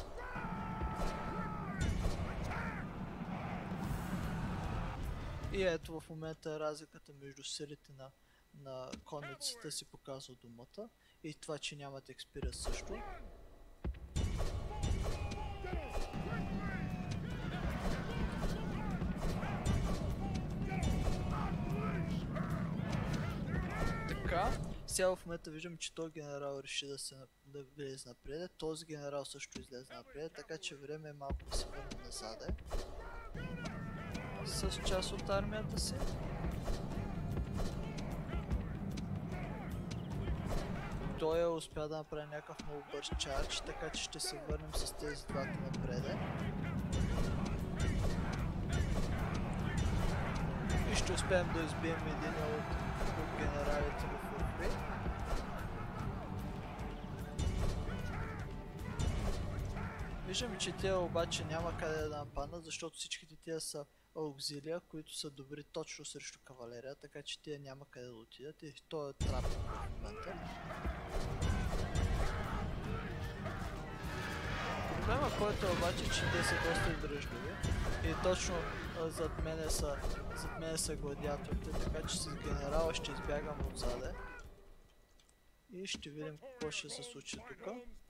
И ето в момента разликата между силите на, на конницата си показва думата. И това, че нямат experience също. Така, сега в момента виждам, че този генерал реши да се да влезе напред. Този генерал също излезе напред, така че време е малко да се върне назад. С част от армията си. Той е успя да направи някакъв много бърз чардж, така че ще се върнем с тези двата напред. И ще успеем да избием един от, от генералите в Урбей. Виждам, че те обаче няма къде да нападнат, защото всичките тия са аукзилия, които са добри точно срещу кавалерия, така че тия няма къде да отидат и то е трап в момента. Проблема, който е обаче, че те са доста издръжливи и точно а, зад мене са, зад мене са гладиаторите, така че с генерала ще избягам отзаде и ще видим какво ще се случи тук.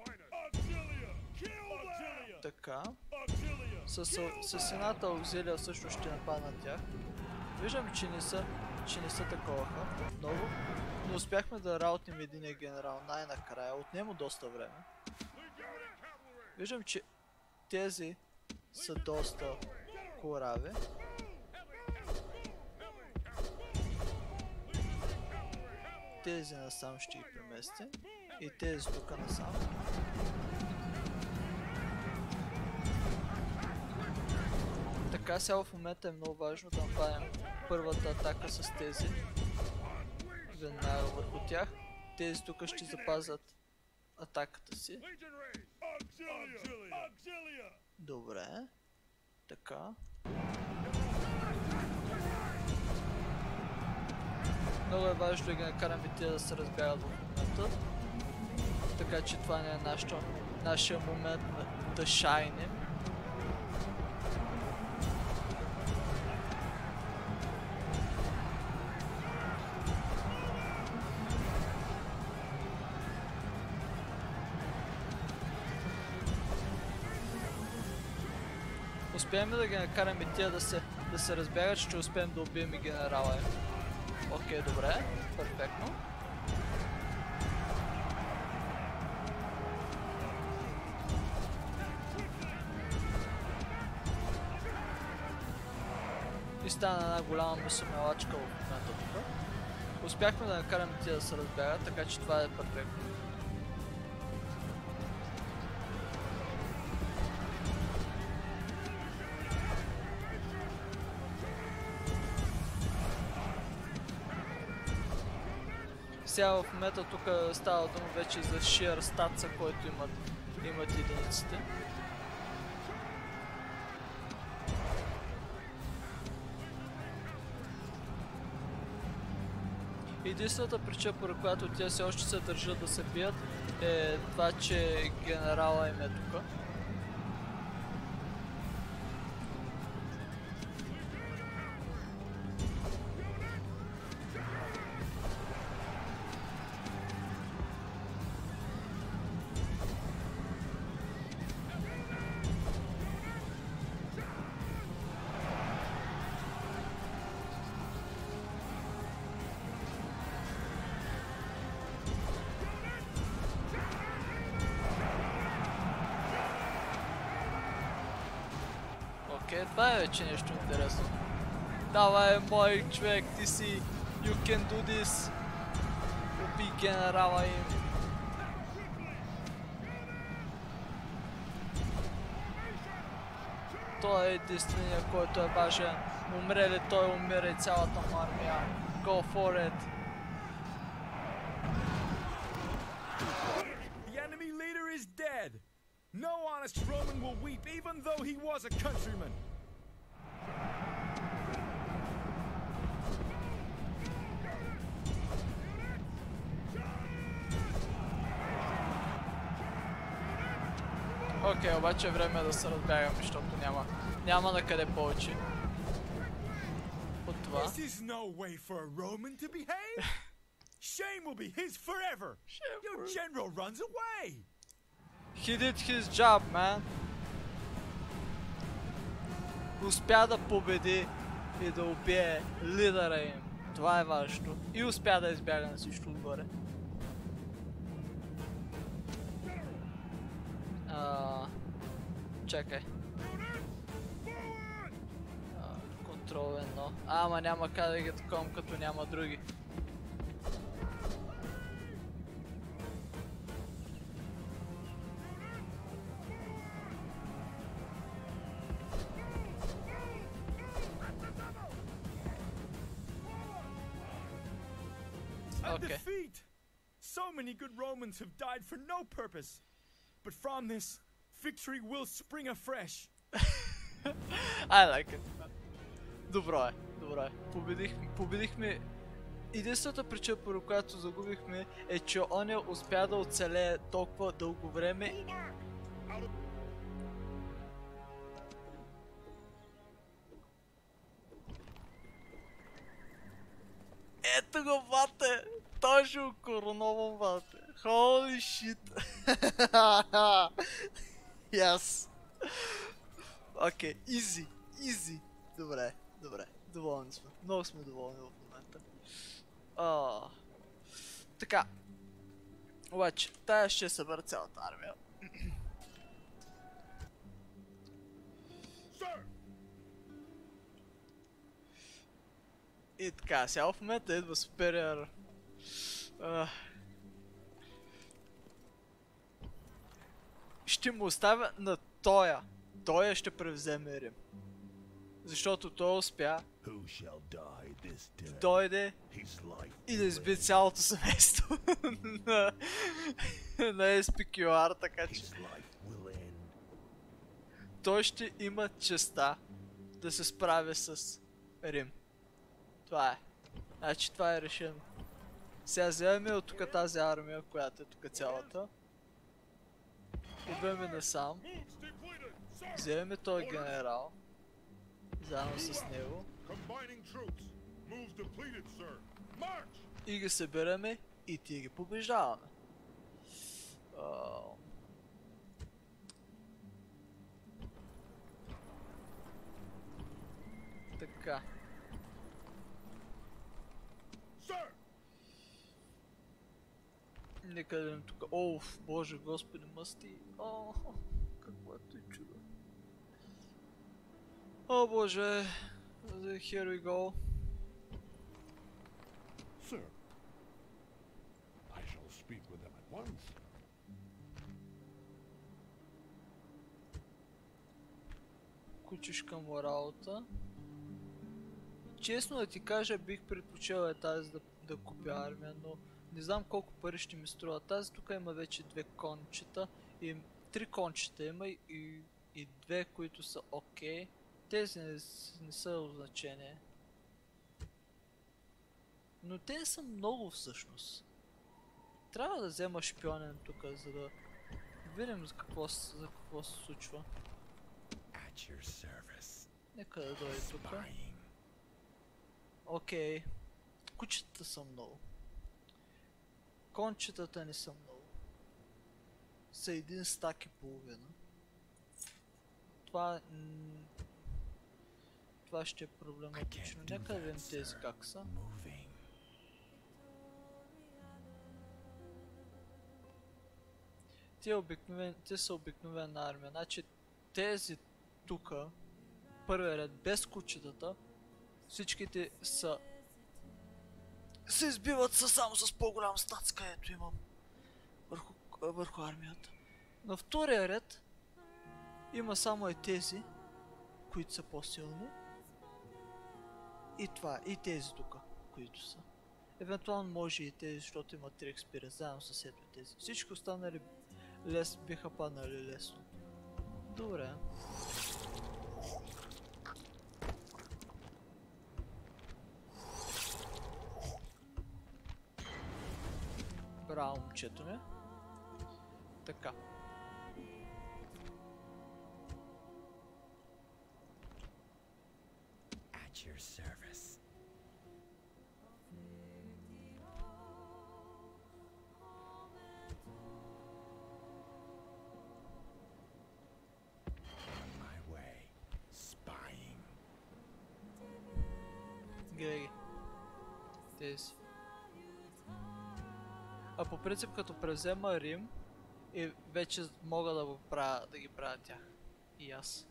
Така. С, с едната аукзилия също ще нападна тях. Виждам, че не са, че не са таковаха отново, но успяхме да раутнем единия генерал най-накрая, отнемо доста време. Виждам, че тези са доста корави. Тези насам ще ги преместим и тези тук насам. Така сега в момента е много важно да направим първата атака с тези. Веднага върху тях. Тези тук ще запазят атаката си. Добре. Така. Много е важно да ги накараме тия да се разбягат в момента. Така че това не е нашето, нашия момент да шайне. Успеем да ги накараме тия да се, да се разбягат, ще успеем да убием и генерала им. Окей, добре, перфектно. И стана една голяма мусомелачка в момента тук. Успяхме да накараме тия да се разбягат, така че това е перфектно. Сега в момента тук става дума вече за sheer статса, който имат, имат единиците. Единствената причина, поради която те все още се държат да се бият, е това, че генерала им е тук. Окей, това е вече нещо интересно. Давай, мой човек, ти си... You can do this. Уби генерала им. Той е единствения, който е важен. Умре ли той, умира и цялата му армия. Go for it. The enemy leader is dead. No honest Roman will weep even though he was a countryman. Окей, okay, обаче е време да се разбягаме, защото няма, няма на къде повече. От това. This is no way for a Roman to behave. Shame will be his forever. Your general runs away. He did his job, man. Успя да победи и да убие лидера им. Това е важно. И успя да избяга на всичко отгоре. А, чакай. А, контрол едно. А, ама няма как да ги таковам, като няма други. A Okay. defeat! So many good Romans have died for no purpose. But from this, victory will spring afresh. I like it. Добро е, добро е. Победихме, победихме. Единствената причина, поради която загубихме, е, че он е успя да оцелее толкова дълго време. Ето го, бате! Той ще го короновам, бате! Holy shit! Yes! Окей, easy, easy! Добре, добре, доволни сме. Много сме доволни в момента. Oh. Така. Обаче, тая ще събера цялата армия. И така, сега в момента идва Superior. Uh. Ще му оставя на тоя. Тоя ще превземе Рим. Защото той успя да дойде и да изби цялото семейство на, на Ес Пи Кю Ар, така че той ще има честа да се справя с Рим. Това е. Значи това е решено. Сега вземем от тук тази армия, която е тук цялата. Идваме насам. Вземем този генерал. Заедно с него. И ги събираме и ти ги побеждаваме. Uh... Така. Нека да видим тук. Оф, боже, господи, мъсти. О, какво е той чудо. О, боже. Here we go. Sir, I shall speak with them at once. Кучишка му работа. Честно да ти кажа, бих предпочел е тази да, да купя армия, но не знам колко пари ще ми струва. Тази тук има вече две кончета и три кончета има и, и две, които са окей. Тези не, не са от значение. Но те не са много всъщност. Трябва да взема шпионен тук, за да видим за какво, за какво се случва. Нека да дойде тук. Окей. Кучетата са много. Кончетата не са много. Са един стак и половина. Това... Това ще е проблематично. Нека да видим тези как са. Те, обикновен... Те са обикновена армия. Значи тези тука, първият ред без кучетата, всичките са... се избиват са само с по-голям стац, където имам върху, върху армията. На втория ред има само и тези, които са по-силни. И това, и тези тук, които са. Евентуално може и тези, защото има три експира, заедно с ето тези. Всички останали лес, биха паднали лесно. Добре. Браво, момчето ми. Така. At your service. On my way. Spying. Гледай. Тези. А по принцип като превзема Рим и вече мога да го правя, да ги правя тях. И аз.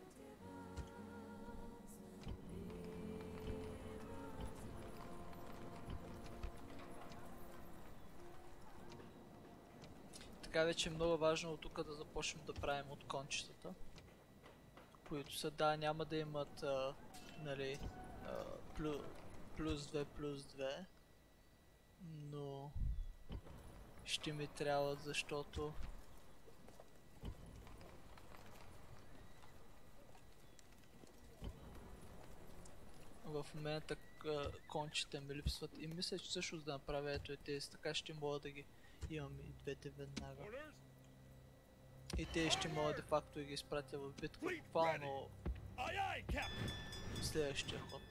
Така вече е много важно от тук да започнем да правим от кончетата. Които са, да, няма да имат а, нали, а, плюс, плюс две, плюс две. Но... ще ми трябва, защото в момента кончите ми липсват и мисля, че също да направя ето и тези, така ще мога да ги имам и двете веднага. И те ще мога де факто да ги изпратя в битка буквално следващия ход.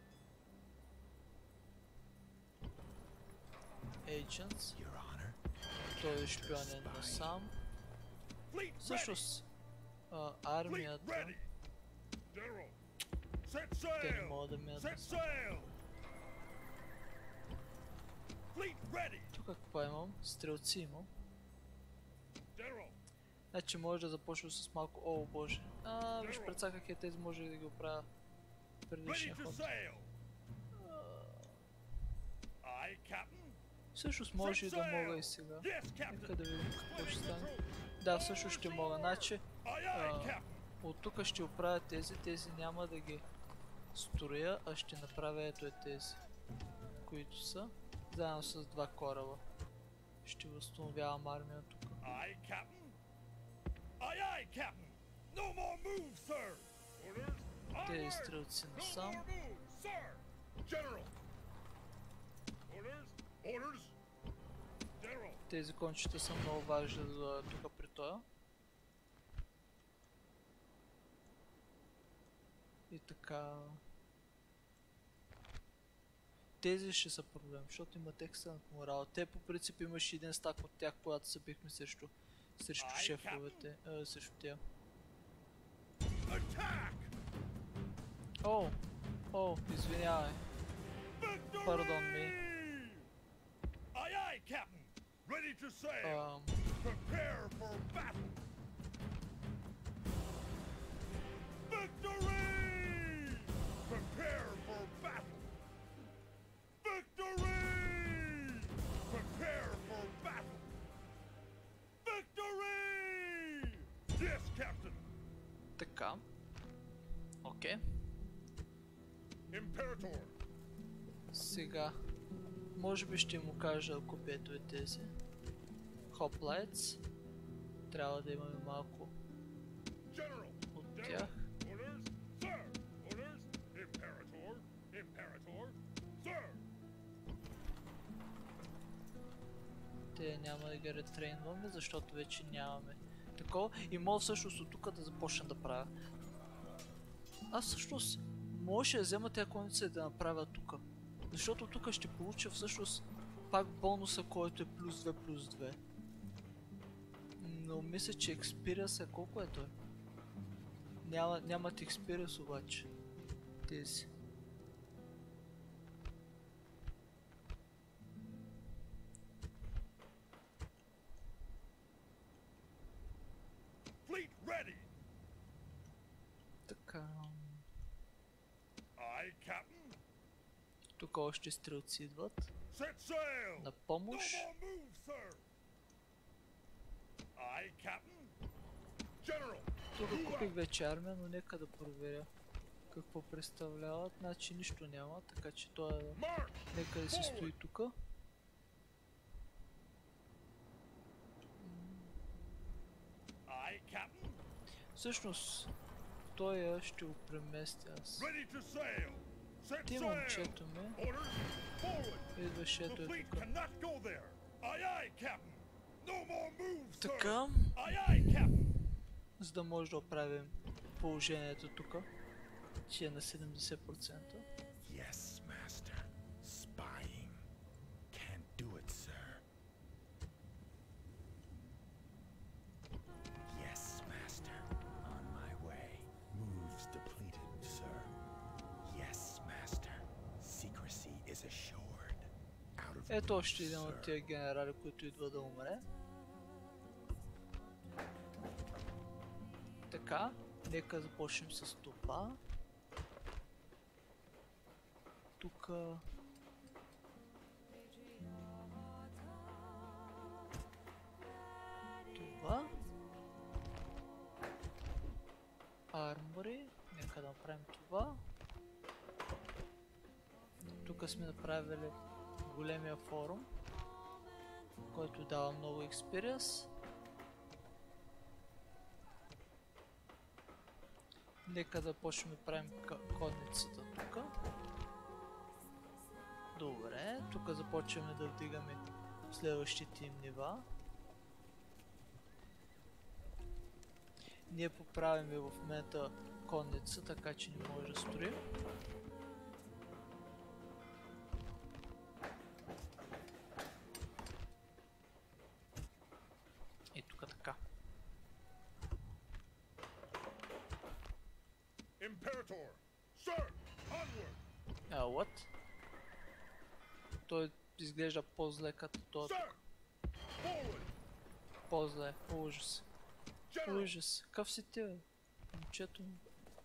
Agents. Той е шпионен насам. Всъщност, а, армията... те не могат да минат насам. Тук какво имам? Стрелци имам. Значи може да започна с малко... О, боже. А, виж прецаках е тези, може да ги оправя предишния ход. Всъщност може и да мога и сега. Нека да видим какво ще стане. Да, всъщност ще мога. Значи, а, от тук ще оправя тези, тези няма да ги строя, а ще направя ето е тези, които са, заедно с два кораба. Ще възстановявам армия тук. Тези стрелци насам. Orders! Orders! General! Тези кончета са много важни за тук при това. И така... Тези ще са проблем, защото имат екстрант морал. Те по принцип имаше един стак от тях, когато се бихме срещу, срещу шефовете, а, срещу тя. О, о, извинявай. Пардон ми. Aye, aye, Captain. Ready to sail. Um, Prepare for battle. Victory! Prepare for battle. Victory! Prepare for battle. Victory! Yes, Captain. така. Окей. Okay. Imperator. Сега. Може би ще му кажа да купи ето и тези. Hoplites. Трябва да имаме малко General. от General. тях. Orders, sir. Orders. Imperator. Imperator. Sir. Те няма да ги ретрейнваме, защото вече нямаме такова. И мога всъщност от тук да започна да правя. Аз всъщност може да взема тези конница и да направя тук. Защото тук ще получа всъщност пак бонуса, който е плюс две плюс две. Но мисля, че Experience е колко е той? Няма, нямат Experience обаче. Тези. Fleet ready. Така. Aye, Captain. Тук още стрелци идват. Set sail. На No помощ. more move, sir. Aye, Captain. General. Тук купих вече армия, но нека да проверя какво представляват. Значи нищо няма, така че това е... March. Нека да си стои тук. Aye, Captain. Всъщност, той ще го преместя аз. Ready to sail. Set Ти sail. момчето ми, Orders. Forward. идваш The ето е fleet тук. cannot go there. Aye, aye, Captain. No more moves, sir. Така, Aye, aye, Captain. за да може да оправим положението тук, че е на седемдесет процента. Yes, Master. Spying. Can't do it, sir. Yes, Master. On my way. Moves depleted, sir. Yes, Master. Secrecy is assured. Out of Ето reach, още един от sir. тия генерали, които идва да умре. Така, нека започнем с това. Тук... Това. Армори. Нека да направим това. Тук сме направили големия форум, който дава много experience. Нека да почнем да правим конницата тук. Добре, тук започваме да вдигаме следващите им нива. Ние поправяме в момента конница, така че не може да строим. И тук така. Imperator. Sir. Onward. А, what? Той изглежда по-зле като този. Sir. Forward. По-зле. Ужас. General. Ужас. Какъв си ти, бе? Момчето ми.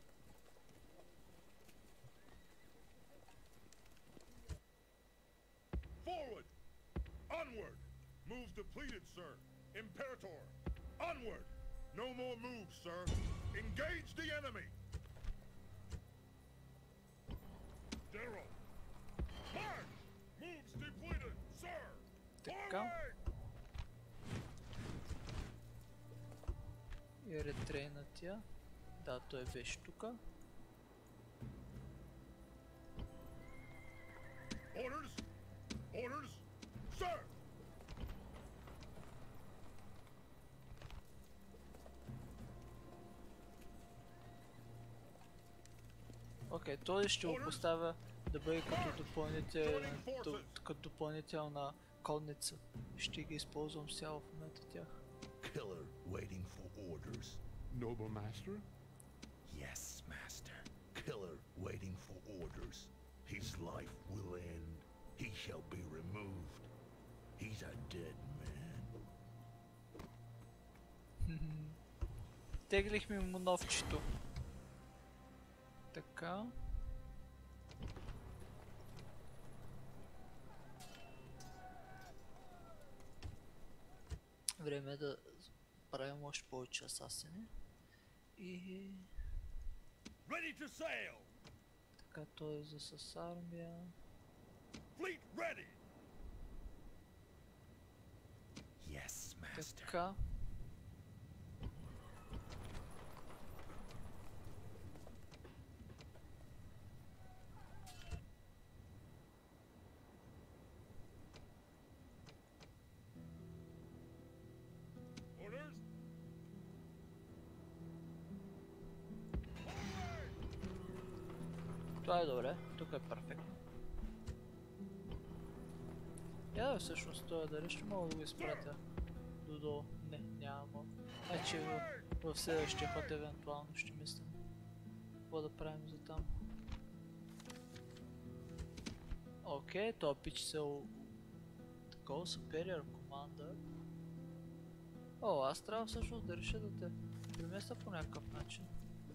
Forward. Onward. Moves depleted, sir. Imperator. Onward. No more moves, sir. Engage the enemy. General. March. Moves depleted, sir. Така. Forward. И ретрейна тя. Да, той беше тука. Orders. Orders. Окей, той ще го поставя да бъде като допълнител, като допълнителна конница. Ще ги използвам цяло в момента тях. Killer waiting for orders. Noble master? Yes, master. Killer waiting for orders. His life will end. He shall be removed. He's a dead man. Теглихме му новчето. Така. Време е да правим още повече асасини. И... Ready to sail. Така, той е за с армия. Fleet ready. Yes, master. Така. Orders. Това е добре, тук е перфектно. Я да всъщност това дали ще мога да го изпратя додолу. Не, няма. Значи в, в следващия път евентуално ще мислим какво да правим за там. Окей, това пич се такова Superior Commander. О, аз трябва всъщност да реша да те преместя по някакъв начин.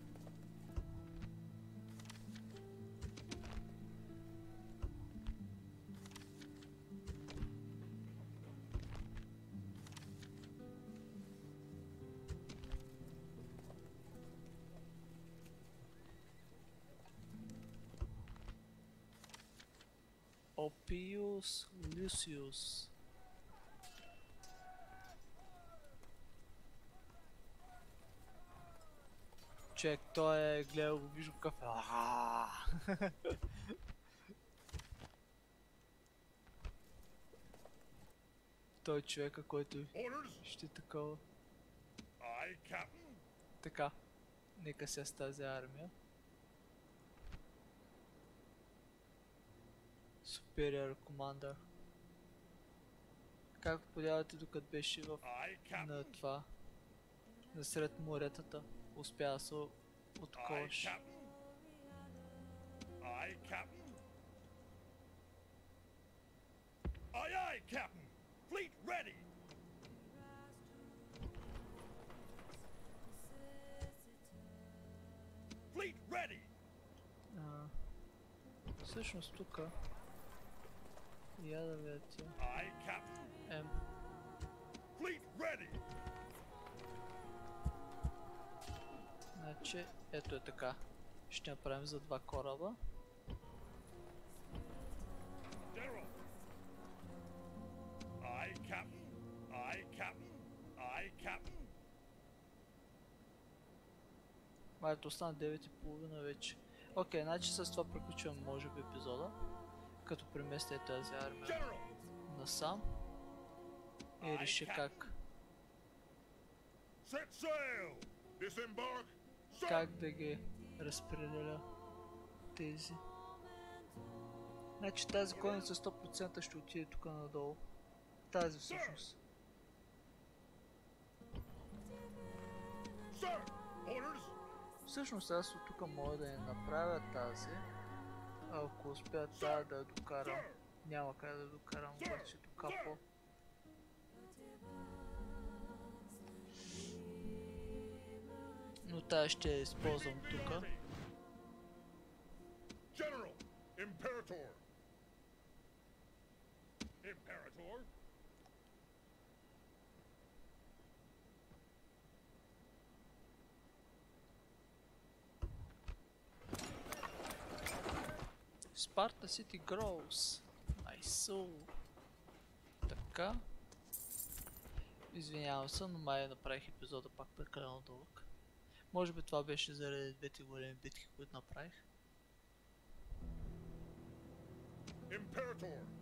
Oppius Lucius. Чек, той е гледал го, виждам какъв е. Той е човека, който ще такова. Aye, Captain. Така, нека се с тази армия. Superior Commander. Как подявате докато беше в на това насред моретата, успя да се отковаш. Aye, Captain. Aye, aye, Captain. Fleet ready. Fleet ready. А, всъщност тука я да видя тя. Aye, Captain. Ем. Fleet ready. Значи, ето е така. Ще направим за два кораба. General. Aye, Captain. Aye, Captain. Aye, Captain. Майто остана девет и половина вече. Окей, значи с това приключвам може би епизода. Като преместя тази армия General. насам. И реши как. Set sail. Disembark. Sir. Как да ги разпределя тези. Значи тази конница сто процента ще отиде тук надолу. Тази всъщност. Sir. Orders. Всъщност аз от тук мога да я направя тази. Ако успя тази да я докарам. Няма как да докарам обаче до капо. Но тази ще я използвам тук. General. Imperator. Imperator. Sparta City grows. Nice. Така. Извинявам се, но май направих епизода пак прекалено дълъг. Може би това беше заради двете големи битки, които направих. Imperator.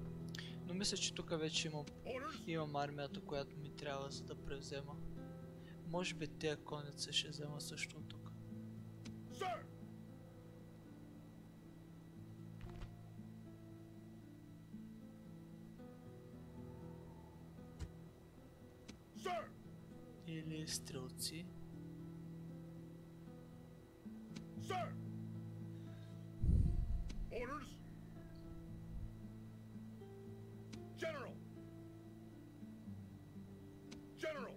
Но мисля, че тук вече имам, Orders. имам армията, която ми трябва за да превзема. Може би тези конница ще взема също от тук. Sir! Sir! Или стрелци. Sir! Orders? General! General!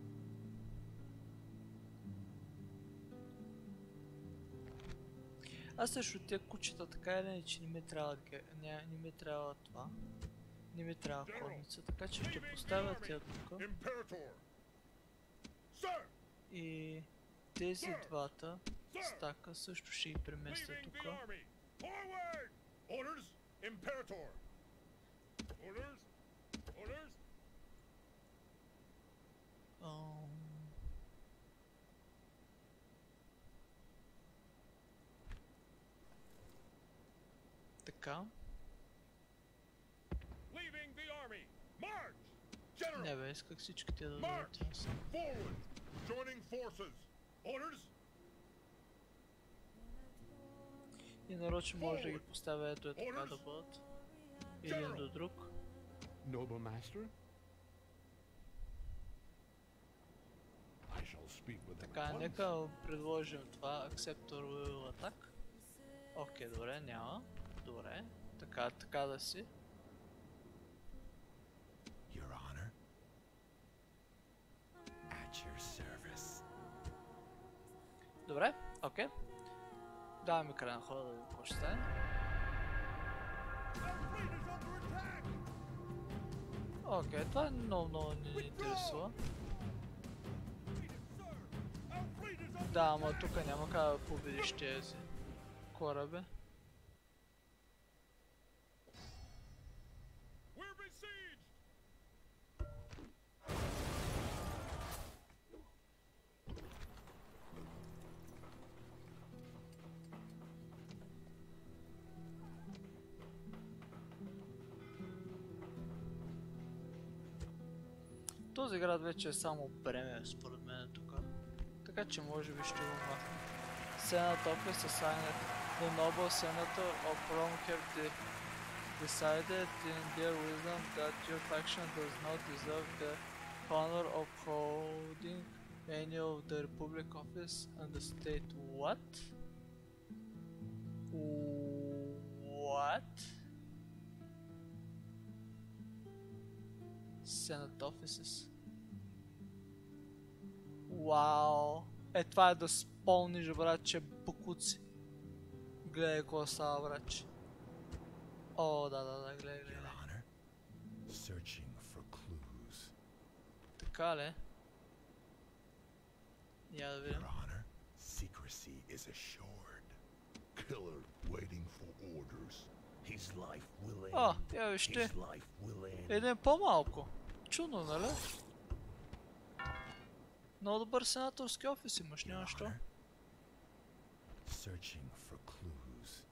Аз също тия кучета така или иначе не ми трябва, не, не ми трябва това. Не ми трябва конница, така че ще поставя тия тук. Imperator! Sir! И тези двата стака също ще ги преместя Leaving тук. the army! Forward! Orders? Imperator! Orders? Orders? Ам. Така. Leaving the army! March! General! Не бе, исках всички тия да дадат на сам. Forward! Joining forces! Orders? И нарочно може да ги поставя ето е така да бъдат. Един до друг. Noble master? I shall speak with them Така, at once. нека предложим това. Accept or will attack. Окей, добре, няма. Добре. Така, така да си. Your Honor. At your service. Добре, окей. Давам ми край на хода да видим какво ще стане. Our fleet is under attack! Окей, това много много не ни интересува. Sir! Our fleet is under Да, ама тук няма как да победиш тези кораби. We're besieged! Този град вече е само бреме, според мен тук. Така че може би ще го махнем. Senate office assigned the noble senator of Rome have de decided in their wisdom that your faction does not deserve the honor of holding any of the republic office and the state. What? What? Senate offices. Вау! Е, това е да спомниш, братче, букуци. Гледай какво става, братче. О, да, да, да, гледай, Your гледай. Honor. Searching for clues. Така ли? Я да Your видим. Honor. Secrecy is assured. Killer waiting for orders. His life will end. О, я вижте. His life will end. Един по-малко. Чудно, нали? Много добър сенаторски офис имаш, няма Your що. Honor. Searching for clues.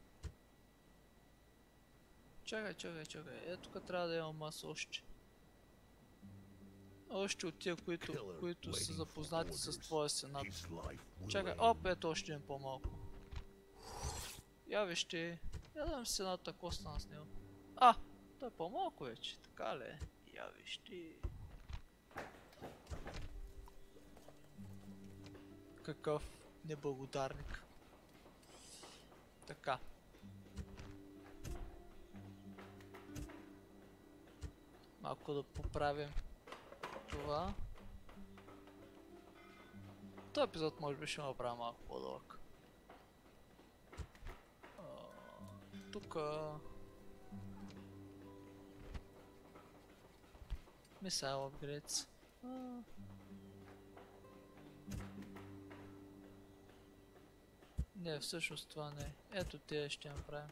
Чакай, чакай, чакай. Е, тук трябва да имам маса още. Още от тия, които, които са запознати с твоя сенат. His life will Чакай, end. оп, ето още един по-малко. Я вижте. Я дам сената, какво стана с него. А, той е по-малко вече, така ли? Я вижте. Какъв неблагодарник. Така. Малко да поправим това. Този епизод може би ще ме направя малко по-дълъг. Тука... Мисайл апгрейдс. Не, всъщност това не е. Ето тези ще направим.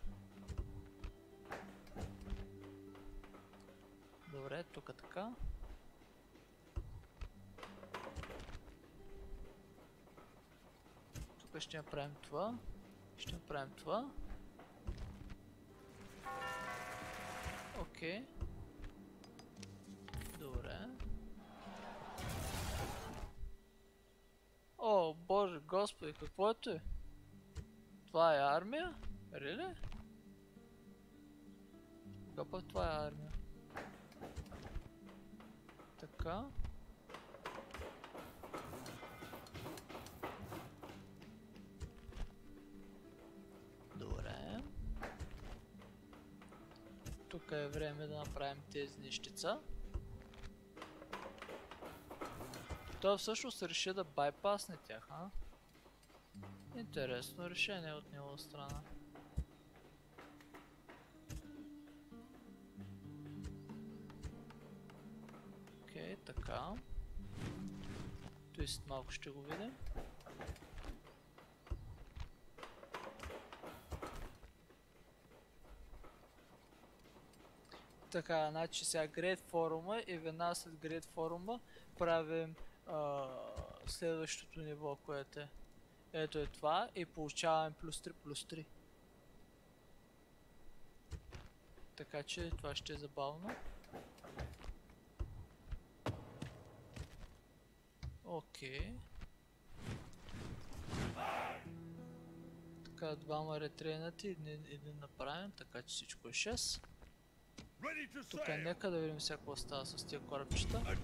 Добре, тук така. Тук ще направим това. Ще направим това. Окей. О, боже, господи, какво е той? Това е армия? Really? Кога пък това е армия? Така. Добре. Тук е време да направим тези нещица. Той всъщност реши да байпасне тях, а? Интересно решение от него страна. Окей, така. Той след малко ще го видим. Така, значи сега Great форума и веднага след Great форума правим а, следващото ниво, което е. Ето е това и получаваме плюс три плюс три. Така че това ще е забавно. Окей. Така, двама ретрейнати, един, един направим, така че всичко е шест. Тук нека да видим сега какво става с тия корабчета.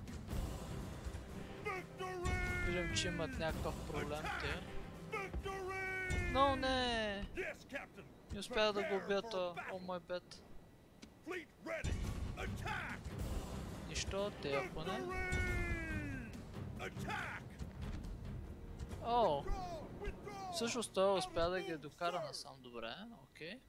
Виждам, че имат някакъв проблем те. Но не! Не успях да го убият, о мой бед. Нищо, те поне. О! Всъщност той успя да ги докара насам добре, окей.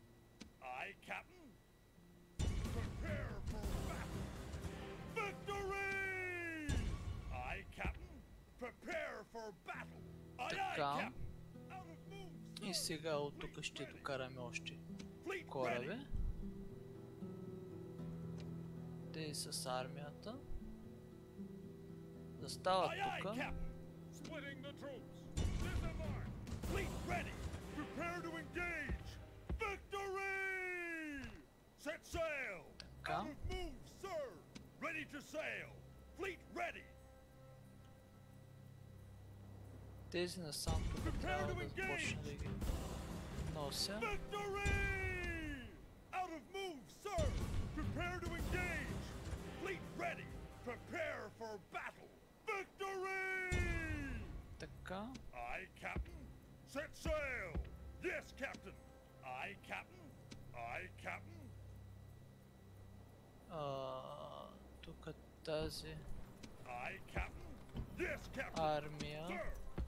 Така. И сега от тук ще докараме още кораби. Те с армията. Да стават тук. Така. Тези насам тук трябва да започна да ги нося. Така. А, тук тази армия.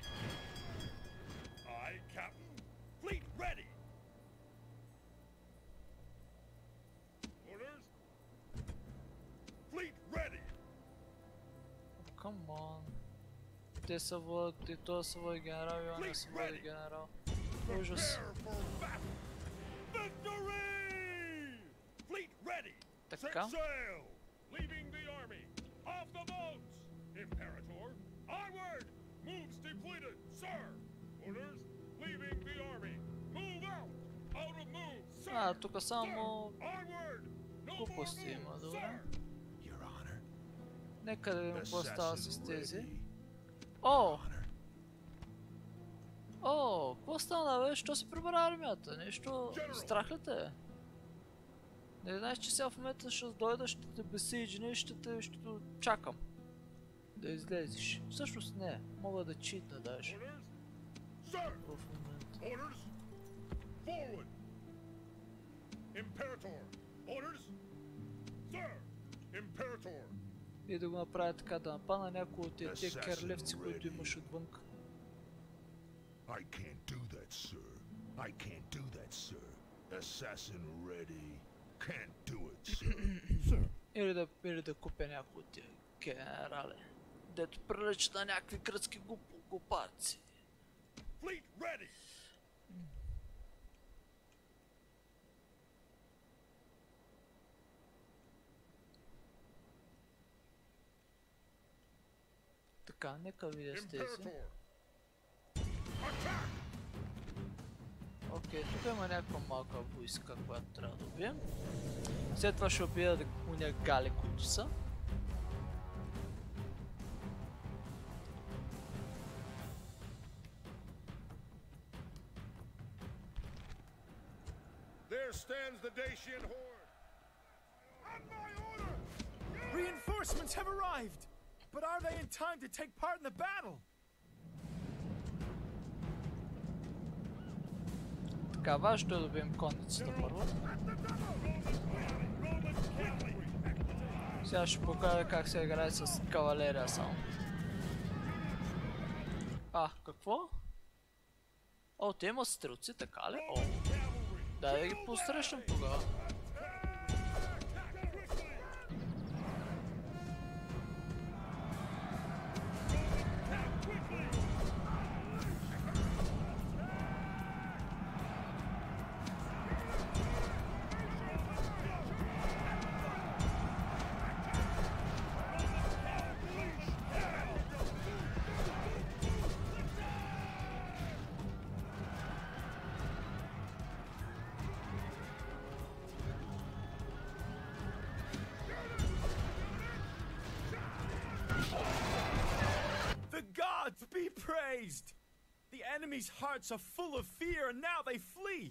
Come on. Те са водят, и това са води генерал, и он не са води генерал. Ужас. Така. А, тук само глупости има, добре. Нека да видим какво става с тези. О! О, какво стана, бе? Що си прибра армията? Нещо страх ли те? Не знаеш, че сега в момента ще дойда, ще те бесиджне и ще те ще чакам да излезеш. Всъщност не, мога да читна даже. В момента. И да го направя така, да напана някои от тези керлевци, които имаш отвънка. I can't do that, sir. I can't do that, sir. Assassin ready. Can't do it, sir. Sir. Или да, или да купя някои от тия генерали. Дето прилича на някакви гръцки гуп, гупарци. Fleet ready. Така, нека видя с тези. Окей, тук има някаква малка войска, която трябва да убием. След това ще убия уния гали, които са. there stands the Dacian horde. On my order! Reinforcements have arrived! But are they in time to take part in the battle? Така, важно е да добием конницата първо. Сега ще покажа как се играе с кавалерия само. А, какво? О, те имат стрелци, така ли? О, дай да ги посрещам тогава. Be praised! The enemy's hearts are full of fear and now they flee!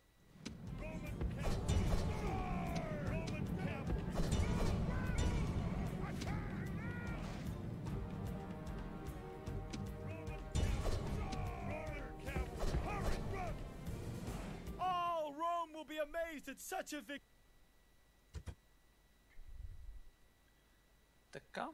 All Rome will be amazed at such a victory! Така.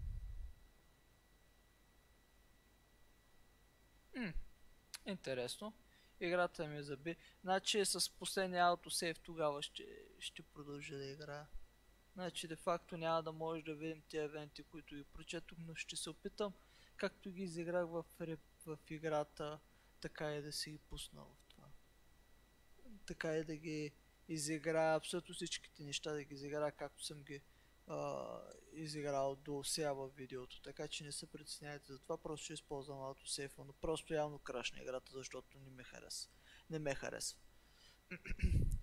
М, интересно. Играта ми заби. Значи с последния аутосейв тогава ще, ще продължа да играя. Значи де факто няма да може да видим тези евенти, които ги прочетох, но ще се опитам, както ги изиграх в, в играта, така и да си ги пусна в това. Така и да ги изиграя, абсолютно всичките неща да ги изиграя, както съм ги Uh, изиграл до сега във видеото, така че не се притесняйте за това, просто ще използвам аутосейфа, но просто явно крашна играта, защото не ме харесва. Не ме харесва.